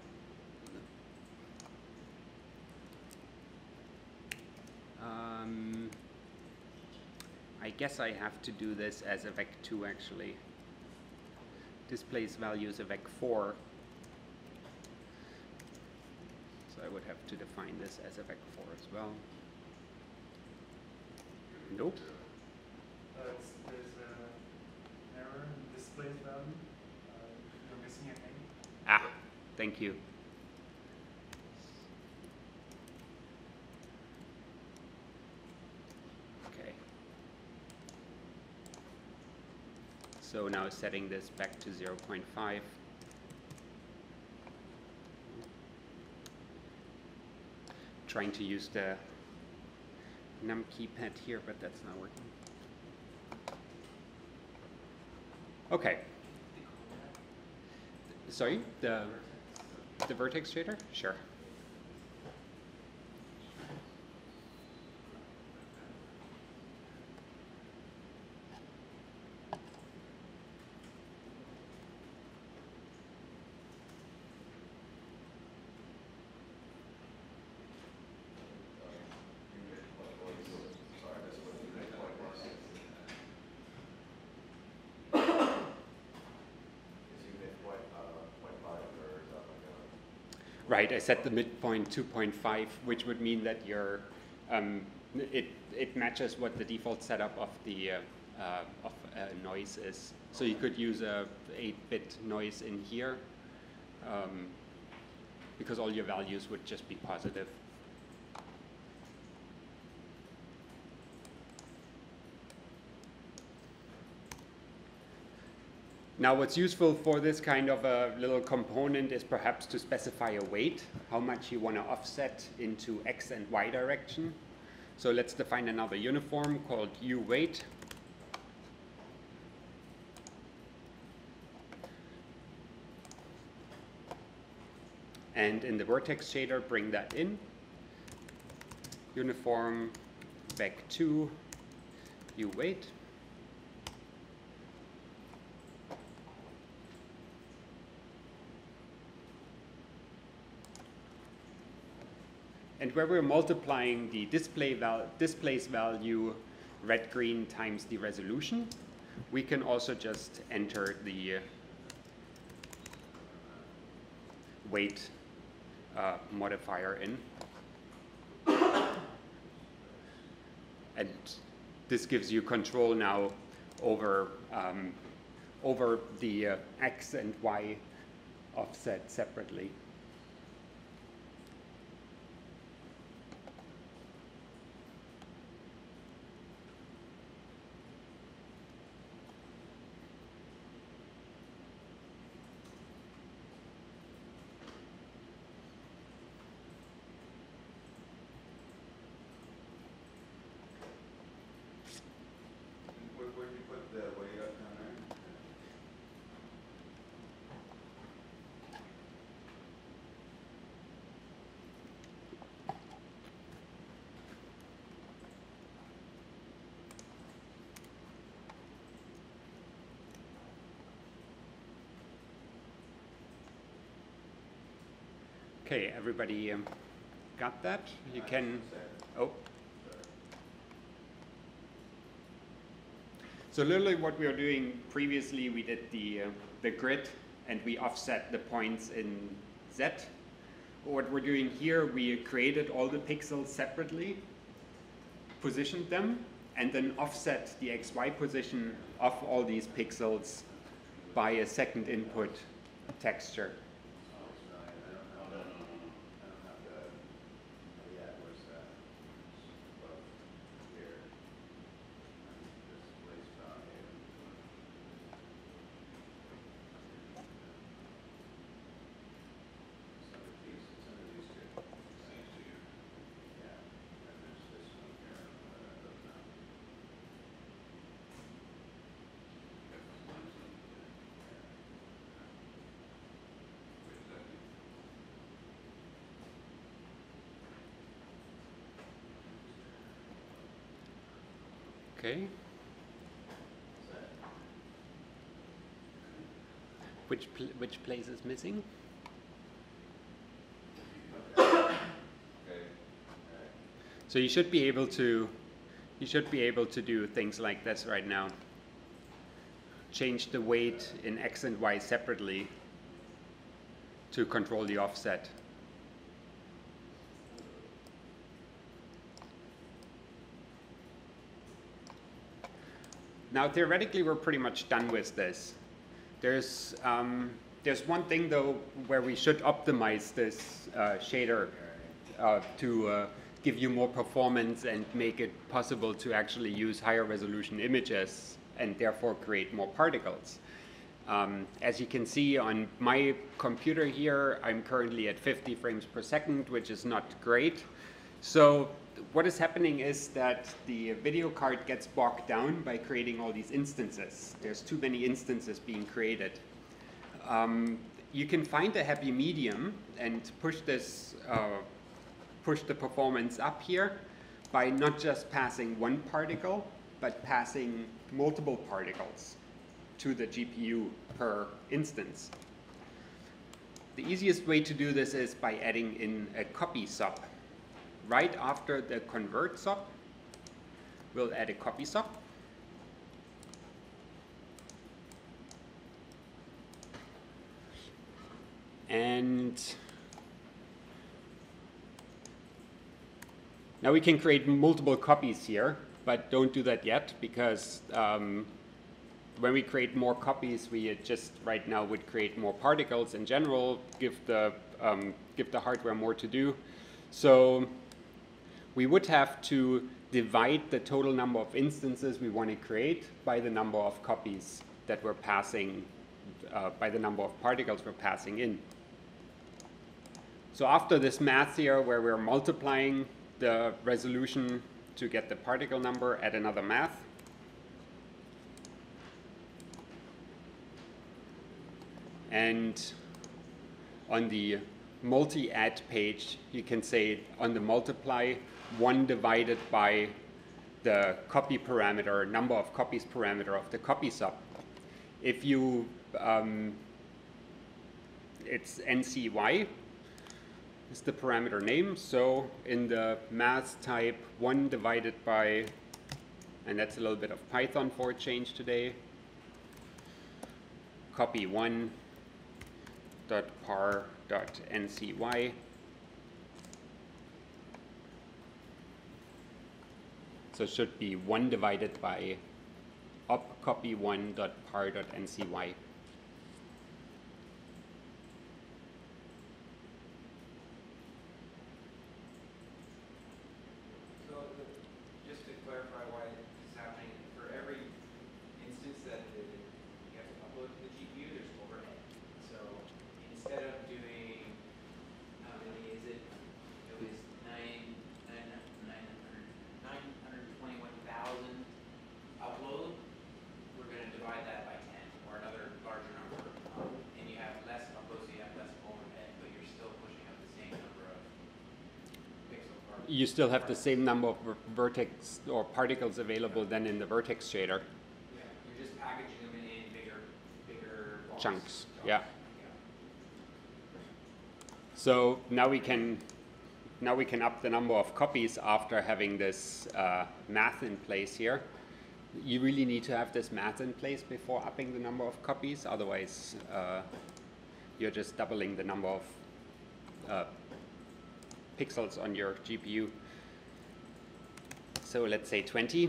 Um, I guess I have to do this as a vec two actually. Displays values a vec four. So I would have to define this as a vec four as well. Nope. Uh, it's, there's an error in display value. Uh, you're missing a name. Ah, thank you. Okay. So now setting this back to zero point five. Trying to use the num keypad here, but that's not working. Okay. Sorry, the the vertex shader? Sure. Right, I set the midpoint two point five, which would mean that your um, it it matches what the default setup of the uh, uh, of uh, noise is. So you could use a eight bit noise in here, um, because all your values would just be positive. Now what's useful for this kind of a little component is perhaps to specify a weight, how much you want to offset into X and Y direction. So let's define another uniform called U weight. And in the vertex shader, bring that in. Uniform vec two U weight. And where we're multiplying the display val displays value red green times the resolution, we can also just enter the weight uh, modifier in. And this gives you control now over, um, over the uh, X and Y offset separately. Where, where did you put the weight up down there? Okay, everybody um, got that? You can, oh. So literally what we were doing previously, we did the, uh, the grid and we offset the points in Z. What we're doing here, we created all the pixels separately, positioned them, and then offset the X Y position of all these pixels by a second input texture. Okay. Which pl which place is missing? So you should be able to you should be able to do things like this right now. Change the weight in X and Y separately to control the offset. Now, theoretically, we're pretty much done with this. There's, um, there's one thing, though, where we should optimize this uh, shader uh, to uh, give you more performance and make it possible to actually use higher resolution images and therefore create more particles. Um, as you can see on my computer here, I'm currently at fifty frames per second, which is not great. So what is happening is that the video card gets bogged down by creating all these instances. There's too many instances being created. Um, you can find a happy medium and push this, uh, push the performance up here by not just passing one particle, but passing multiple particles to the G P U per instance. The easiest way to do this is by adding in a copy sub. Right after the convert sub, we'll add a copy sub. And now we can create multiple copies here, but don't do that yet because um, when we create more copies, we just right now would create more particles in general, give the, um, give the hardware more to do. So we would have to divide the total number of instances we want to create by the number of copies that we're passing, uh, by the number of particles we're passing in. So after this math here, where we're multiplying the resolution to get the particle number, add another math. And on the multi-add page, you can say on the multiply, one divided by the copy parameter, number of copies parameter of the copy sub. If you, um, it's N C Y is the parameter name. So in the math type, one divided by, and that's a little bit of Python for a change today, copy one dot par dot N C Y. So it should be one divided by op copy one dot par dot N C Y. So the, just to clarify why this is happening, for every instance that the, you have to upload to the G P U, there's overhead. So instead of doing, how many is it? It was nine, nine, nine hundred, nine hundred twenty-one thousand upload. We're going to divide that by ten or another larger number. Um, and you have less uploads, so you have less overhead, but you're still pushing up the same number of pixel parts. You still have the same number of ver- vertex or particles available than in the vertex shader. Yeah, you're just packaging them in bigger, bigger blocks. Chunks, yeah. Yeah. So now we can now we can up the number of copies after having this uh, math in place here. You really need to have this math in place before upping the number of copies, otherwise uh, you're just doubling the number of uh, pixels on your G P U. So let's say twenty.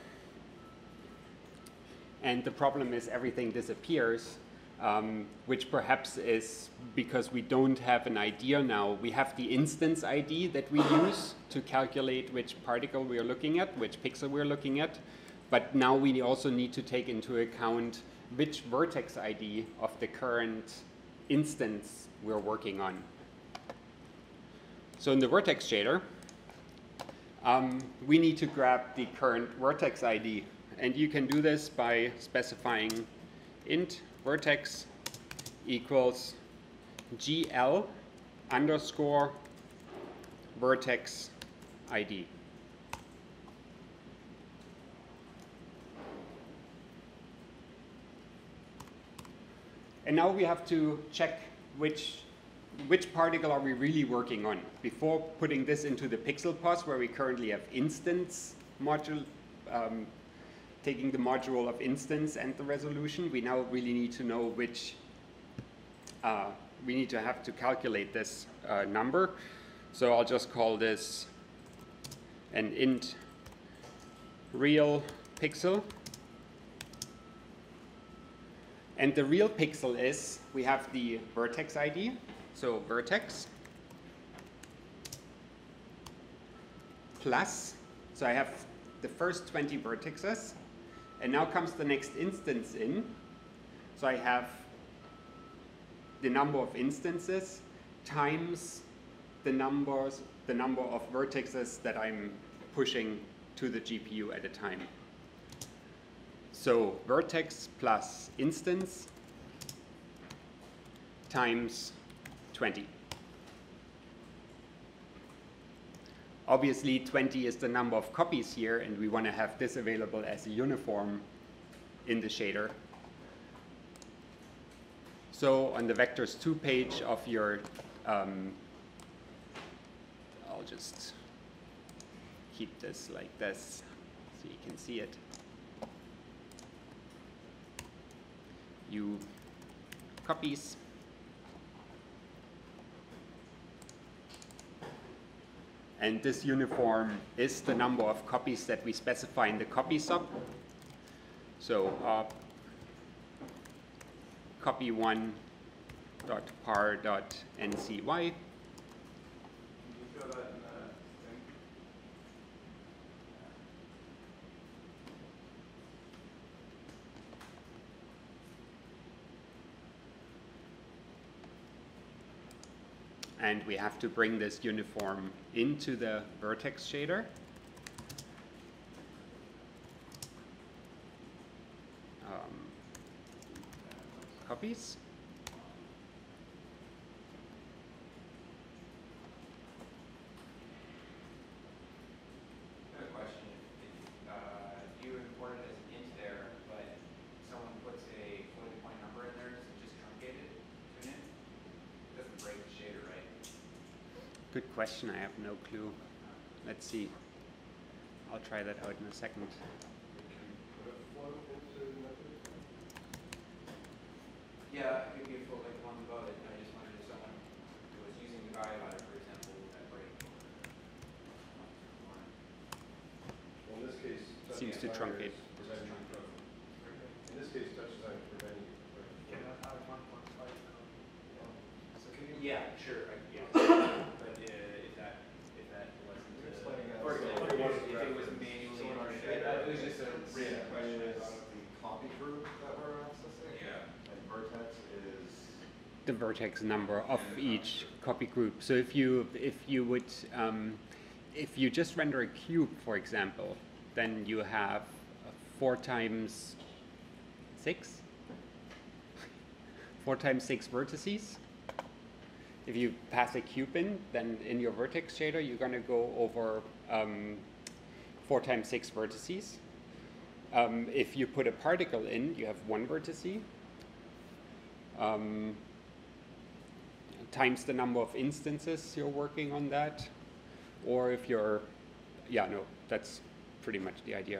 And the problem is everything disappears, um, which perhaps is because we don't have an idea now. We have the instance I D that we use to calculate which particle we are looking at, which pixel we're looking at. But now we also need to take into account which vertex I D of the current instance we're working on. So in the vertex shader, um, we need to grab the current vertex I D. And you can do this by specifying int vertex equals gl underscore vertex I D. And now we have to check which, which particle are we really working on. Before putting this into the pixel pos, where we currently have instance module, um, taking the module of instance and the resolution, we now really need to know which, uh, we need to have to calculate this uh, number. So I'll just call this an int real pixel. And the real pixel is, we have the vertex I D, so vertex plus, so I have the first twenty vertices, and now comes the next instance in, so I have the number of instances times the numbers, the number of vertices that I'm pushing to the G P U at a time. So vertex plus instance times twenty. Obviously, twenty is the number of copies here, and we want to have this available as a uniform in the shader. So on the vectors two page of your, um, I'll just keep this like this so you can see it. U copies. And this uniform is the number of copies that we specify in the copy sub. So uh, copy one dot par dot N C Y. Can you show that in the thing? And we have to bring this uniform into the vertex shader. Um, copies. I have a question. If, uh, you import it as an int there, but someone puts a floating point number in there, does it just truncate it to an int? It doesn't break the shader, right? Good question, I have no clue. Let's see. I'll try that out in a second. Yeah, it could be a float like the one above it. I just want seems to truncate. Preventing you from, in this case, touch design is preventing you from. You cannot have one point five now. So can you? Yeah, sure, I- yeah. But uh, if that, if that wasn't, You're uh, explaining that. for So example, if it if was it was reference, manually so what I'm entered, saying it was just a is random question. is the copy group that we're accessing. Yeah. And vertex is. The vertex number of each copy group. So if you if you would um, if you just render a cube, for example, then you have uh, four times six, four times six vertices. If you pass a cube in, then in your vertex shader you're going to go over um, four times six vertices. Um, if you put a particle in, you have one vertice. Um, times the number of instances you're working on that, or if you're, yeah, no, that's pretty much the idea.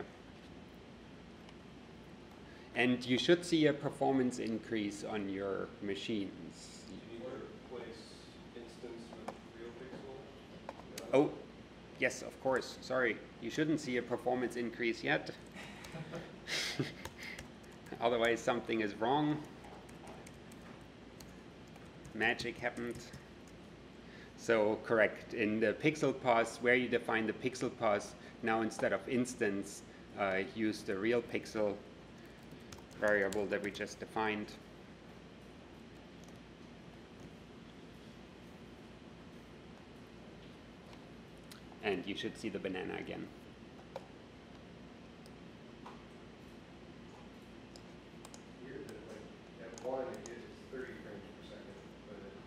And you should see a performance increase on your machines. Do you need to replace instance with real pixel? Oh, yes, of course, sorry. You shouldn't see a performance increase yet. Otherwise something is wrong. Magic happened. So correct, in the pixel pos, where you define the pixel pos, now instead of instance, uh, use the real pixel variable that we just defined. And you should see the banana again. Here, that like, at one, it gives thirty frames per second, but it,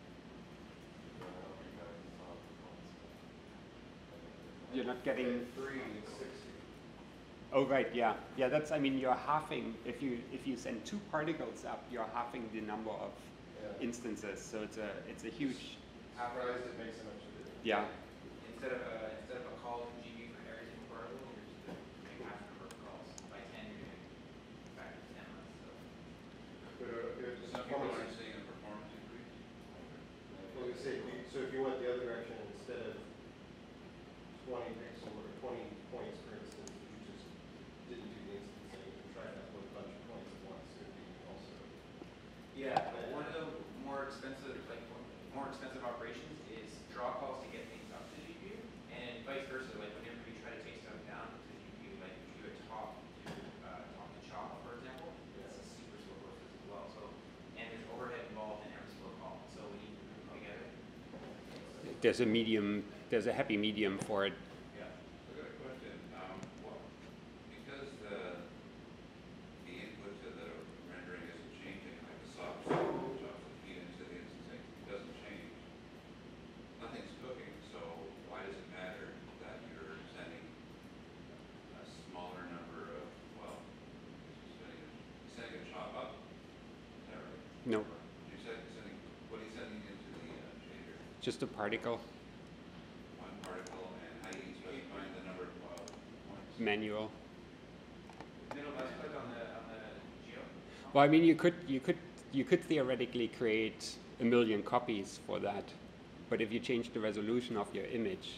You're not getting. at three, it's sixty. Oh right, yeah, yeah. That's. I mean, you're halving. If you if you send two particles up, you're halving the number of Yeah. instances. So it's a it's a huge. Surprised it makes so much difference. Yeah. Instead of a, instead of a call to G P U for every single particle, you're just doing half the number of calls. By ten, you're doing a factor of ten less, so. But uh, if Some the people performance, aren't seeing a performance increase. well, you say, if you- so if you went the other direction, instead of twenty pixel or twenty points, for instance, if you just didn't do the instancing and tried to put a bunch of points at once, it would be also. Yeah, but one of the more expensive, like, more expensive operations is draw calls to get things up to the G P U, and vice versa, like, whenever you try to take stuff down to the G P U, like, if you do a top to, uh, top to chop, for example, it's a super slow process as well, so, and there's overhead involved in every single call, so when you group them together, it's, There's a medium. There's a happy medium for it. Yeah. So I got a question. Um, what, because the, the input to the rendering isn't changing, like the soft drops the feed into the instancing, it doesn't change. Nothing's cooking, so why does it matter that you're sending a smaller number of, well, you're sending, you're sending a chop up? Is that right? No, You said sending, what are you sending into the uh, shader? just a particle. One particle, and how do you specify the number of uh, points? Manual. middle left click on the, on the geo. Well, I mean, you could you could you could theoretically create a million copies for that, but if you change the resolution of your image,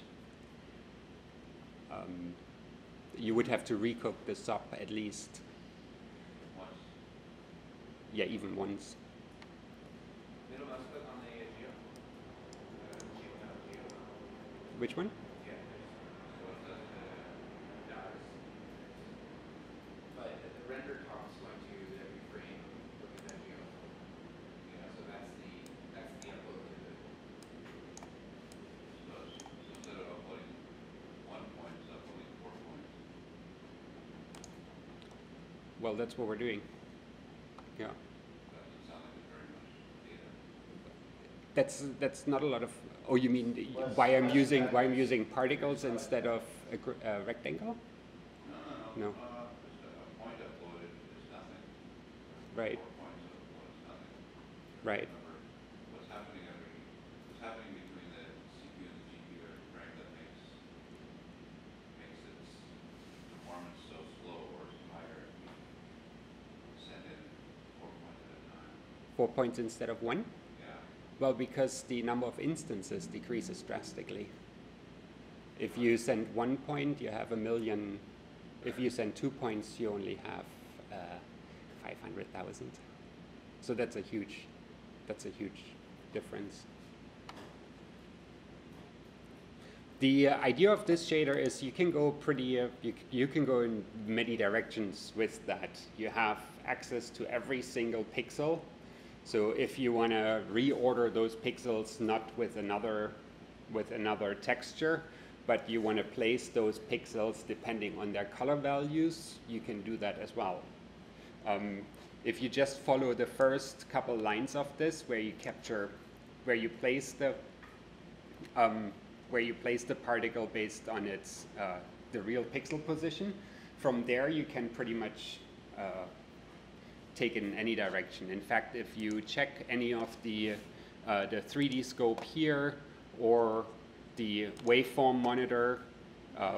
um, you would have to recook the sub at least. Once. Yeah, even once. Middle mouse click on the uh, geo. Uh, geo, no, geo. Which one? Yeah. So it does, uh, No, it's- But the the render talk is going to every frame look at that geo. Yeah, so that's the, that's the upload to the, so it's- so instead of uploading one point, it's uploading four points. Well, that's what we're doing. Yeah. That doesn't sound like it's very much data. That's that's not a lot of. Oh, you mean why I'm using why I'm using particles instead of a gr- uh, rectangle? No, no, No. no. Uh, just a, a point uploaded is nothing. Right. Four points uploaded is nothing. Right. Remember, what's happening every, what's happening between the C P U and the G P U every frame that makes, makes its performance so slow or so higher if you send in four points at a time? Four points instead of one. Yeah. Well, because the number of instances decreases drastically. If you send one point, you have a million If you send two points, you only have uh, five hundred thousand. So that's a huge, that's a huge difference. The uh, idea of this shader is you can go pretty, uh, you, you can go in many directions with that. You have access to every single pixel. So if you want to reorder those pixels not with another, with another texture, but you want to place those pixels depending on their color values, you can do that as well. Um, if you just follow the first couple lines of this, where you capture, where you place the, um, where you place the particle based on its uh, the real pixel position, from there you can pretty much uh, take it in any direction. In fact, if you check any of the uh, the three D scope here or the waveform monitor, uh,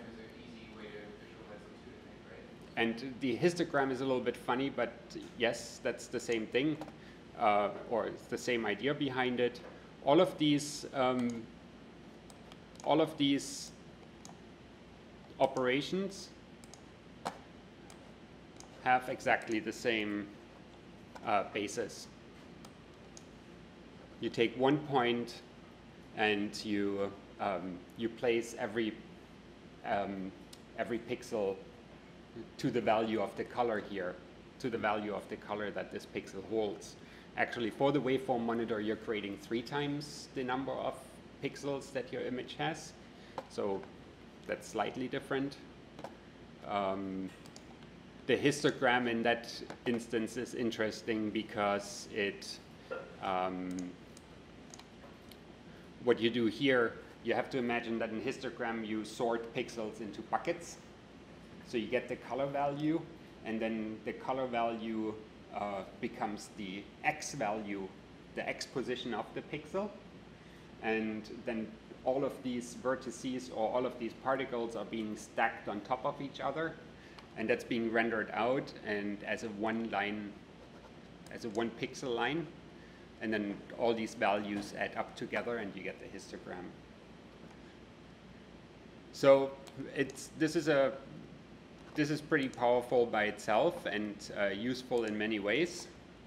and the histogram is a little bit funny, but yes, that's the same thing, uh, or it's the same idea behind it. All of these, um, all of these operations have exactly the same uh, basis. You take one point and you um, you place every um, every pixel to the value of the color here, to the value of the color that this pixel holds. Actually, for the waveform monitor, you're creating three times the number of pixels that your image has, so that's slightly different. Um, the histogram in that instance is interesting because it um, what you do here, you have to imagine that in histogram you sort pixels into buckets. So you get the color value, and then the color value uh, becomes the X value, the X position of the pixel. And then all of these vertices or all of these particles are being stacked on top of each other, and that's being rendered out and as a one line, as a one pixel line. And then all these values add up together and you get the histogram. So it's, this is a, this is pretty powerful by itself and uh, useful in many ways.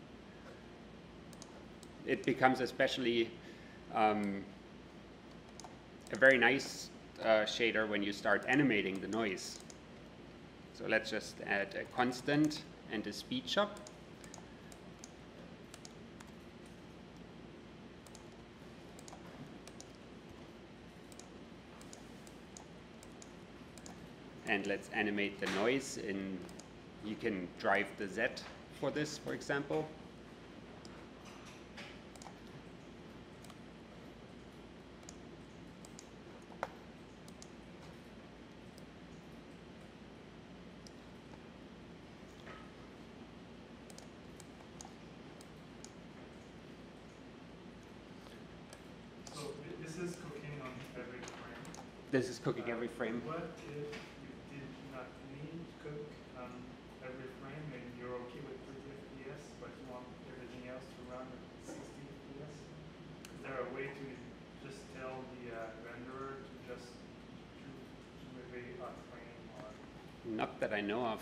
It becomes especially um, a very nice uh, shader when you start animating the noise. So let's just add a constant and a speed chop. And let's animate the noise in, you can drive the Z for this, for example. So thi- this is cooking on every frame. This is cooking every frame. What if you did not need to cook on every frame and you're okay with thirty F P S, but you want everything else to run at sixty F P S? Is there a way to just tell the uh, renderer to just do, do a very odd frame? Or Not that I know of.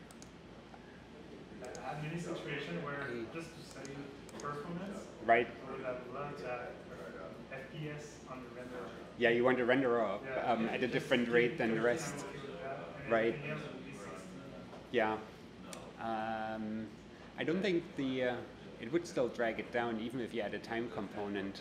uh, have any situation where just to save performance, Right. I would have loved that F P S on the renderer. Yeah, you want the renderer up, Yeah, um, at a different rate than the rest. I'm okay with that, and Right. everything else would be sixty. Yeah. Um, I don't think the, uh, it would still drag it down even if you add a time component.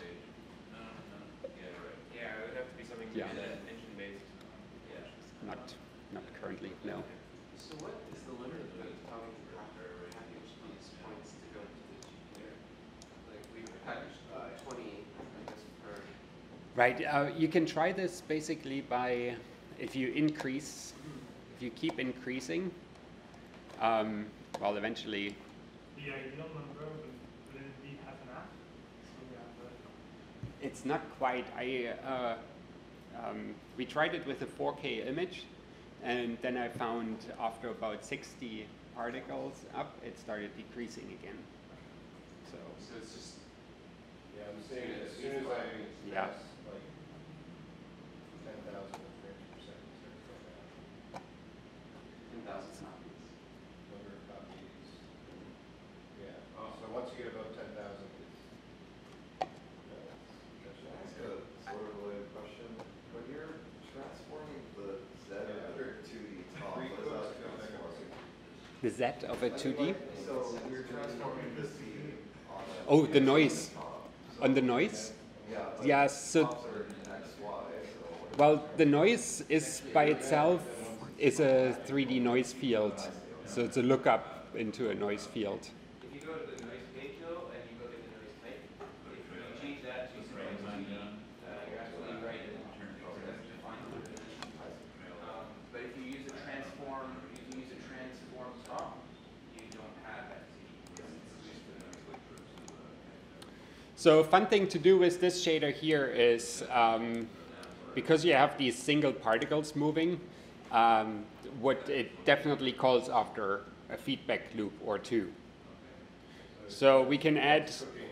Yeah, it would have to be something Yeah. engine based. Not, not currently, no. So what is the limit of the how many package these points to go into the G P U? Like we packaged uh, twenty, I guess, per. Right, uh, you can try this basically by, if you increase, if you keep increasing, um, well, eventually, The ideal number would, would it be half and half? So we have the, it's not quite, I, uh, um, we tried it with a four K image, and then I found after about sixty particles up, it started decreasing again. So, So it's just Yeah, I'm saying as soon as I Yeah. pass like ten thousand frames per second, it starts going down. number of copies. Yeah, Oh. so once you get above ten thousand, it's, uh, Can I ask a sort of related question? When you're transforming the Z of a two D top, what is that transforming? The Z of a two D? So you're transforming the Z on a Oh, the noise. top. On the noise? Yeah, but Yeah, so, tops are in X, Y, so what- well, the noise is by itself is a three D noise field. So it's a lookup into a noise field. If you go to the noise page though, and you look at the noise type, if you change that to noise two D, uh, you're absolutely right, it doesn't define it. Um, but if you use a transform, if you use a transform top, you don't have that Z. It's just the noise. So a fun thing to do with this shader here is, um, because you have these single particles moving, um, what it definitely calls after a feedback loop or two. So we can add,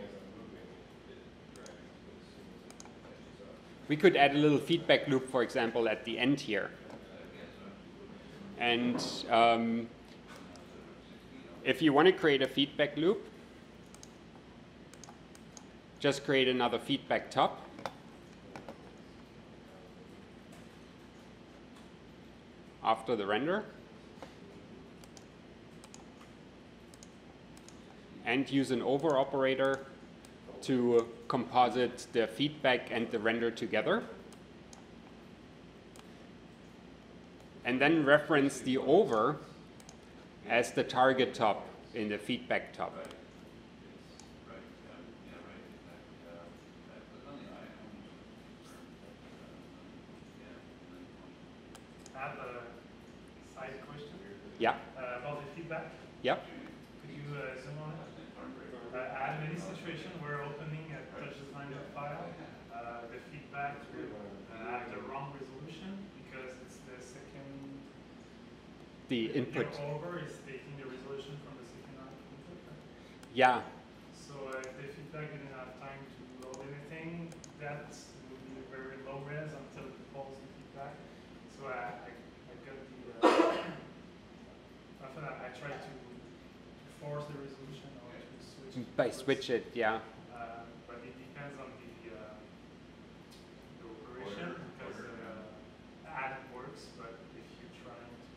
we could add a little feedback loop, for example, at the end here. And um, if you want to create a feedback loop, just create another feedback top. After the render. And use an over operator to composite the feedback and the render together. And then reference the over as the target top in the feedback top. I have a side question Yeah, uh, about the feedback. yeah. Could you uh, zoom on it? Uh, I had many situations where opening a touch designer file, uh, the feedback would uh, have the wrong resolution because it's the second. The input. Your over is taking the resolution from the second input. Yeah, So uh, if the feedback didn't have time to load anything, that would be very low res until it pulls the feedback. So I, I, I got the, uh, after that I tried to force the resolution or to switch. by towards, switch it, yeah. Uh, but it depends on the, uh, the operation because uh, add works, but if you're trying to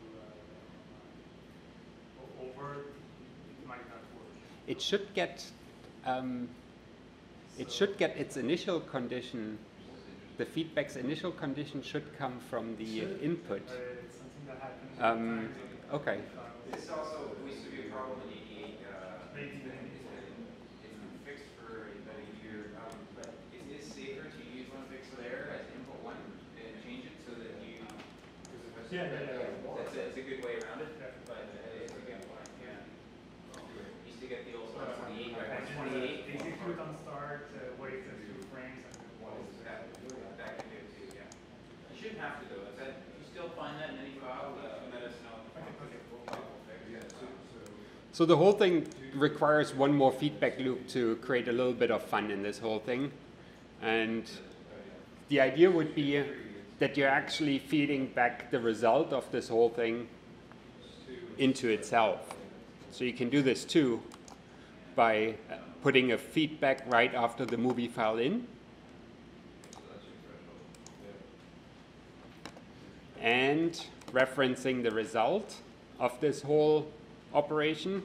uh, go over, it might not work. It should get, um, it should get its initial condition. The feedback's initial condition should come from the input. Uh, it's something that happens. Um, sometimes okay. This also used to be a problem in eighty-eight. Uh, Maybe. It's been fixed for about a year. Um, but is it safer to use one fixed layer as input one and change it so that you? Yeah, yeah, yeah. That's a, it's a good way around it. Yeah. But uh, it's a good one. Yeah. Used to get the old stuff from the eight by I just twenty-eight. execute on start, uh, wait a few frames, and then pause. That, that can do it too. Yeah. You shouldn't have to though. Is that if you still find that in any file? Uh, let us know. Okay, okay. We'll, we'll fix it. So the whole thing requires one more feedback loop to create a little bit of fun in this whole thing. And the idea would be that you're actually feeding back the result of this whole thing into itself. So you can do this too by putting a feedback right after the movie file in. And referencing the result of this whole operation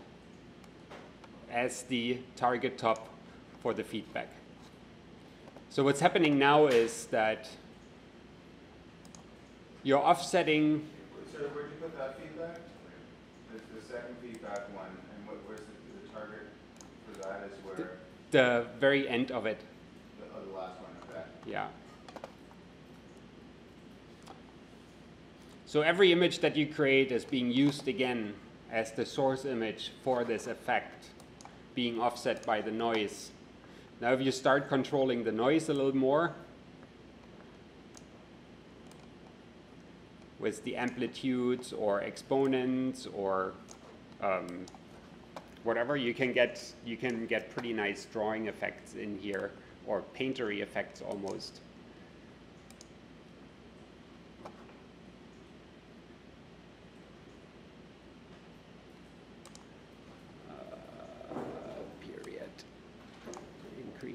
as the target top for the feedback. So what's happening now is that you're offsetting. So where'd you put that feedback? The, the second feedback one, and what, where's the, the target for that is where? The very end of it. The, oh, the last one, okay. Yeah. So every image that you create is being used again as the source image for this effect, being offset by the noise. Now if you start controlling the noise a little more, with the amplitudes or exponents or um, whatever, you can get you can get pretty nice drawing effects in here, or paintery effects almost.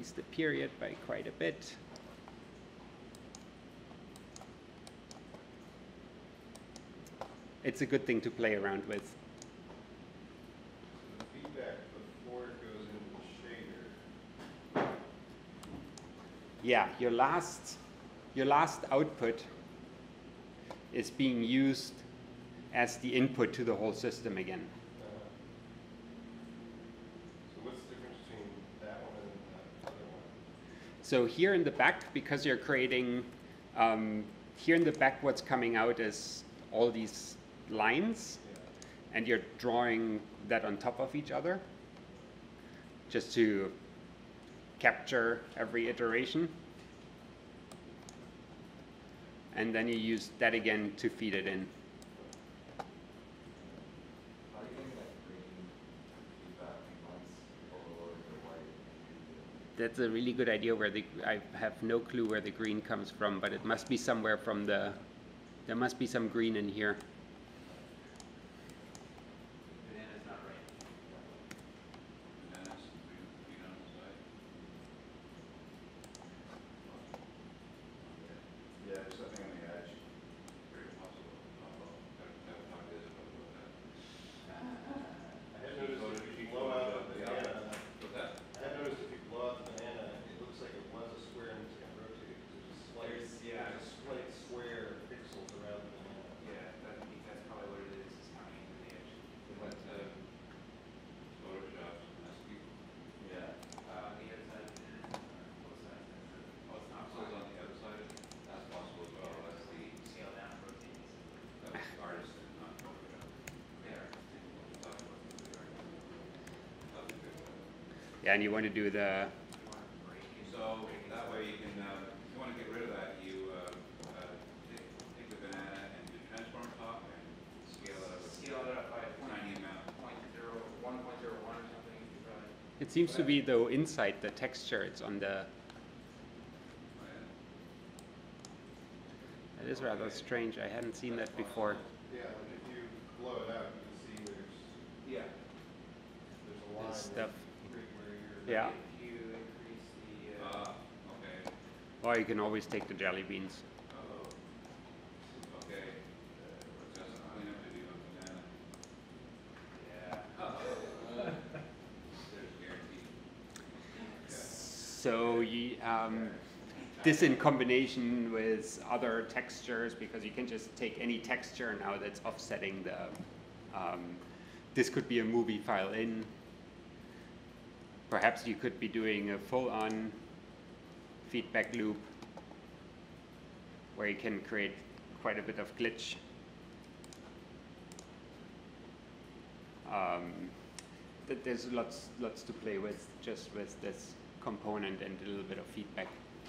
increase the period by quite a bit. It's a good thing to play around with. So the feedback before it goes into the shader. Yeah, your last, your last output is being used as the input to the whole system again. Uh, so what's the difference between that one and that other one? So here in the back, because you're creating, um, here in the back what's coming out is all these lines, Yeah. and you're drawing that on top of each other just to capture every iteration. And then you use that again to feed it in. How are you getting that green feedback once overloaded the white? That's a really good idea where the, I have no clue where the green comes from, but it must be somewhere from the, there must be some green in here. Banana's not right. Bananas, green, green on the side. Yeah, there's something on the edge. Very possible. Uh, well, that, that, how it is about that. I have noticed if you blow out the banana, What's that? I have noticed if you blow out the banana, it looks like it was a square and it's going to rotate. There's a slight, There's- yeah. there's a slight square pixels around the banana. Yeah, that, I think that's probably what it is, is counting to the edge. But, uh, Photoshop, that's people. Yeah. Uh, the other side, uh, both sides, that's the, oh, it's not So it's quite. on the other side, that's possible as well, that's the, Scale down, rotate. that's the artist and not Photoshop. Yeah. We'll talk about the artist. That'd be good. Yeah, and you want to do the, You want to break it. So that way you can, um, if you want to get rid of that, you uh, uh, take, take the banana and do transform top and scale it up. Scale it up by a point, Tiny amount. point zero, one point zero one or something, you probably. it seems to be though inside the texture, it's on the, Oh, yeah. that is rather strange, I hadn't seen that before. Yeah, like if you blow it out, you can see there's, Yeah. there's a line This stuff. right where you're. Yeah. If you increase the, uh, Ah, okay. Or you can always take the jelly beans. Oh, okay. Just clean up the deal on banana. yeah. There's guaranteed. So you, um, this in combination with other textures, because you can just take any texture now that's offsetting the, um, this could be a movie file in. Perhaps you could be doing a full-on feedback loop where you can create quite a bit of glitch. Um, th- there's lots, lots to play with just with this component and a little bit of feedback.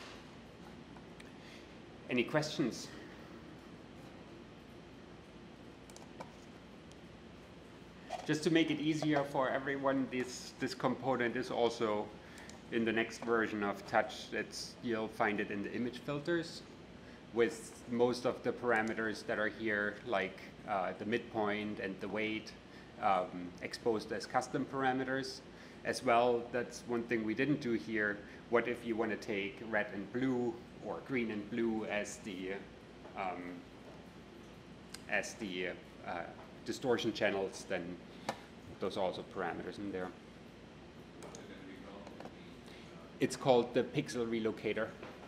Any questions? Just to make it easier for everyone, this, this component is also in the next version of Touch. It's, you'll find it in the image filters with most of the parameters that are here, like uh, the midpoint and the weight, um, exposed as custom parameters. As well, that's one thing we didn't do here. What if you want to take red and blue or green and blue as the um, as the uh, distortion channels? Then those are also parameters in there. What's it going to be called? The, uh, It's called the pixel relocator.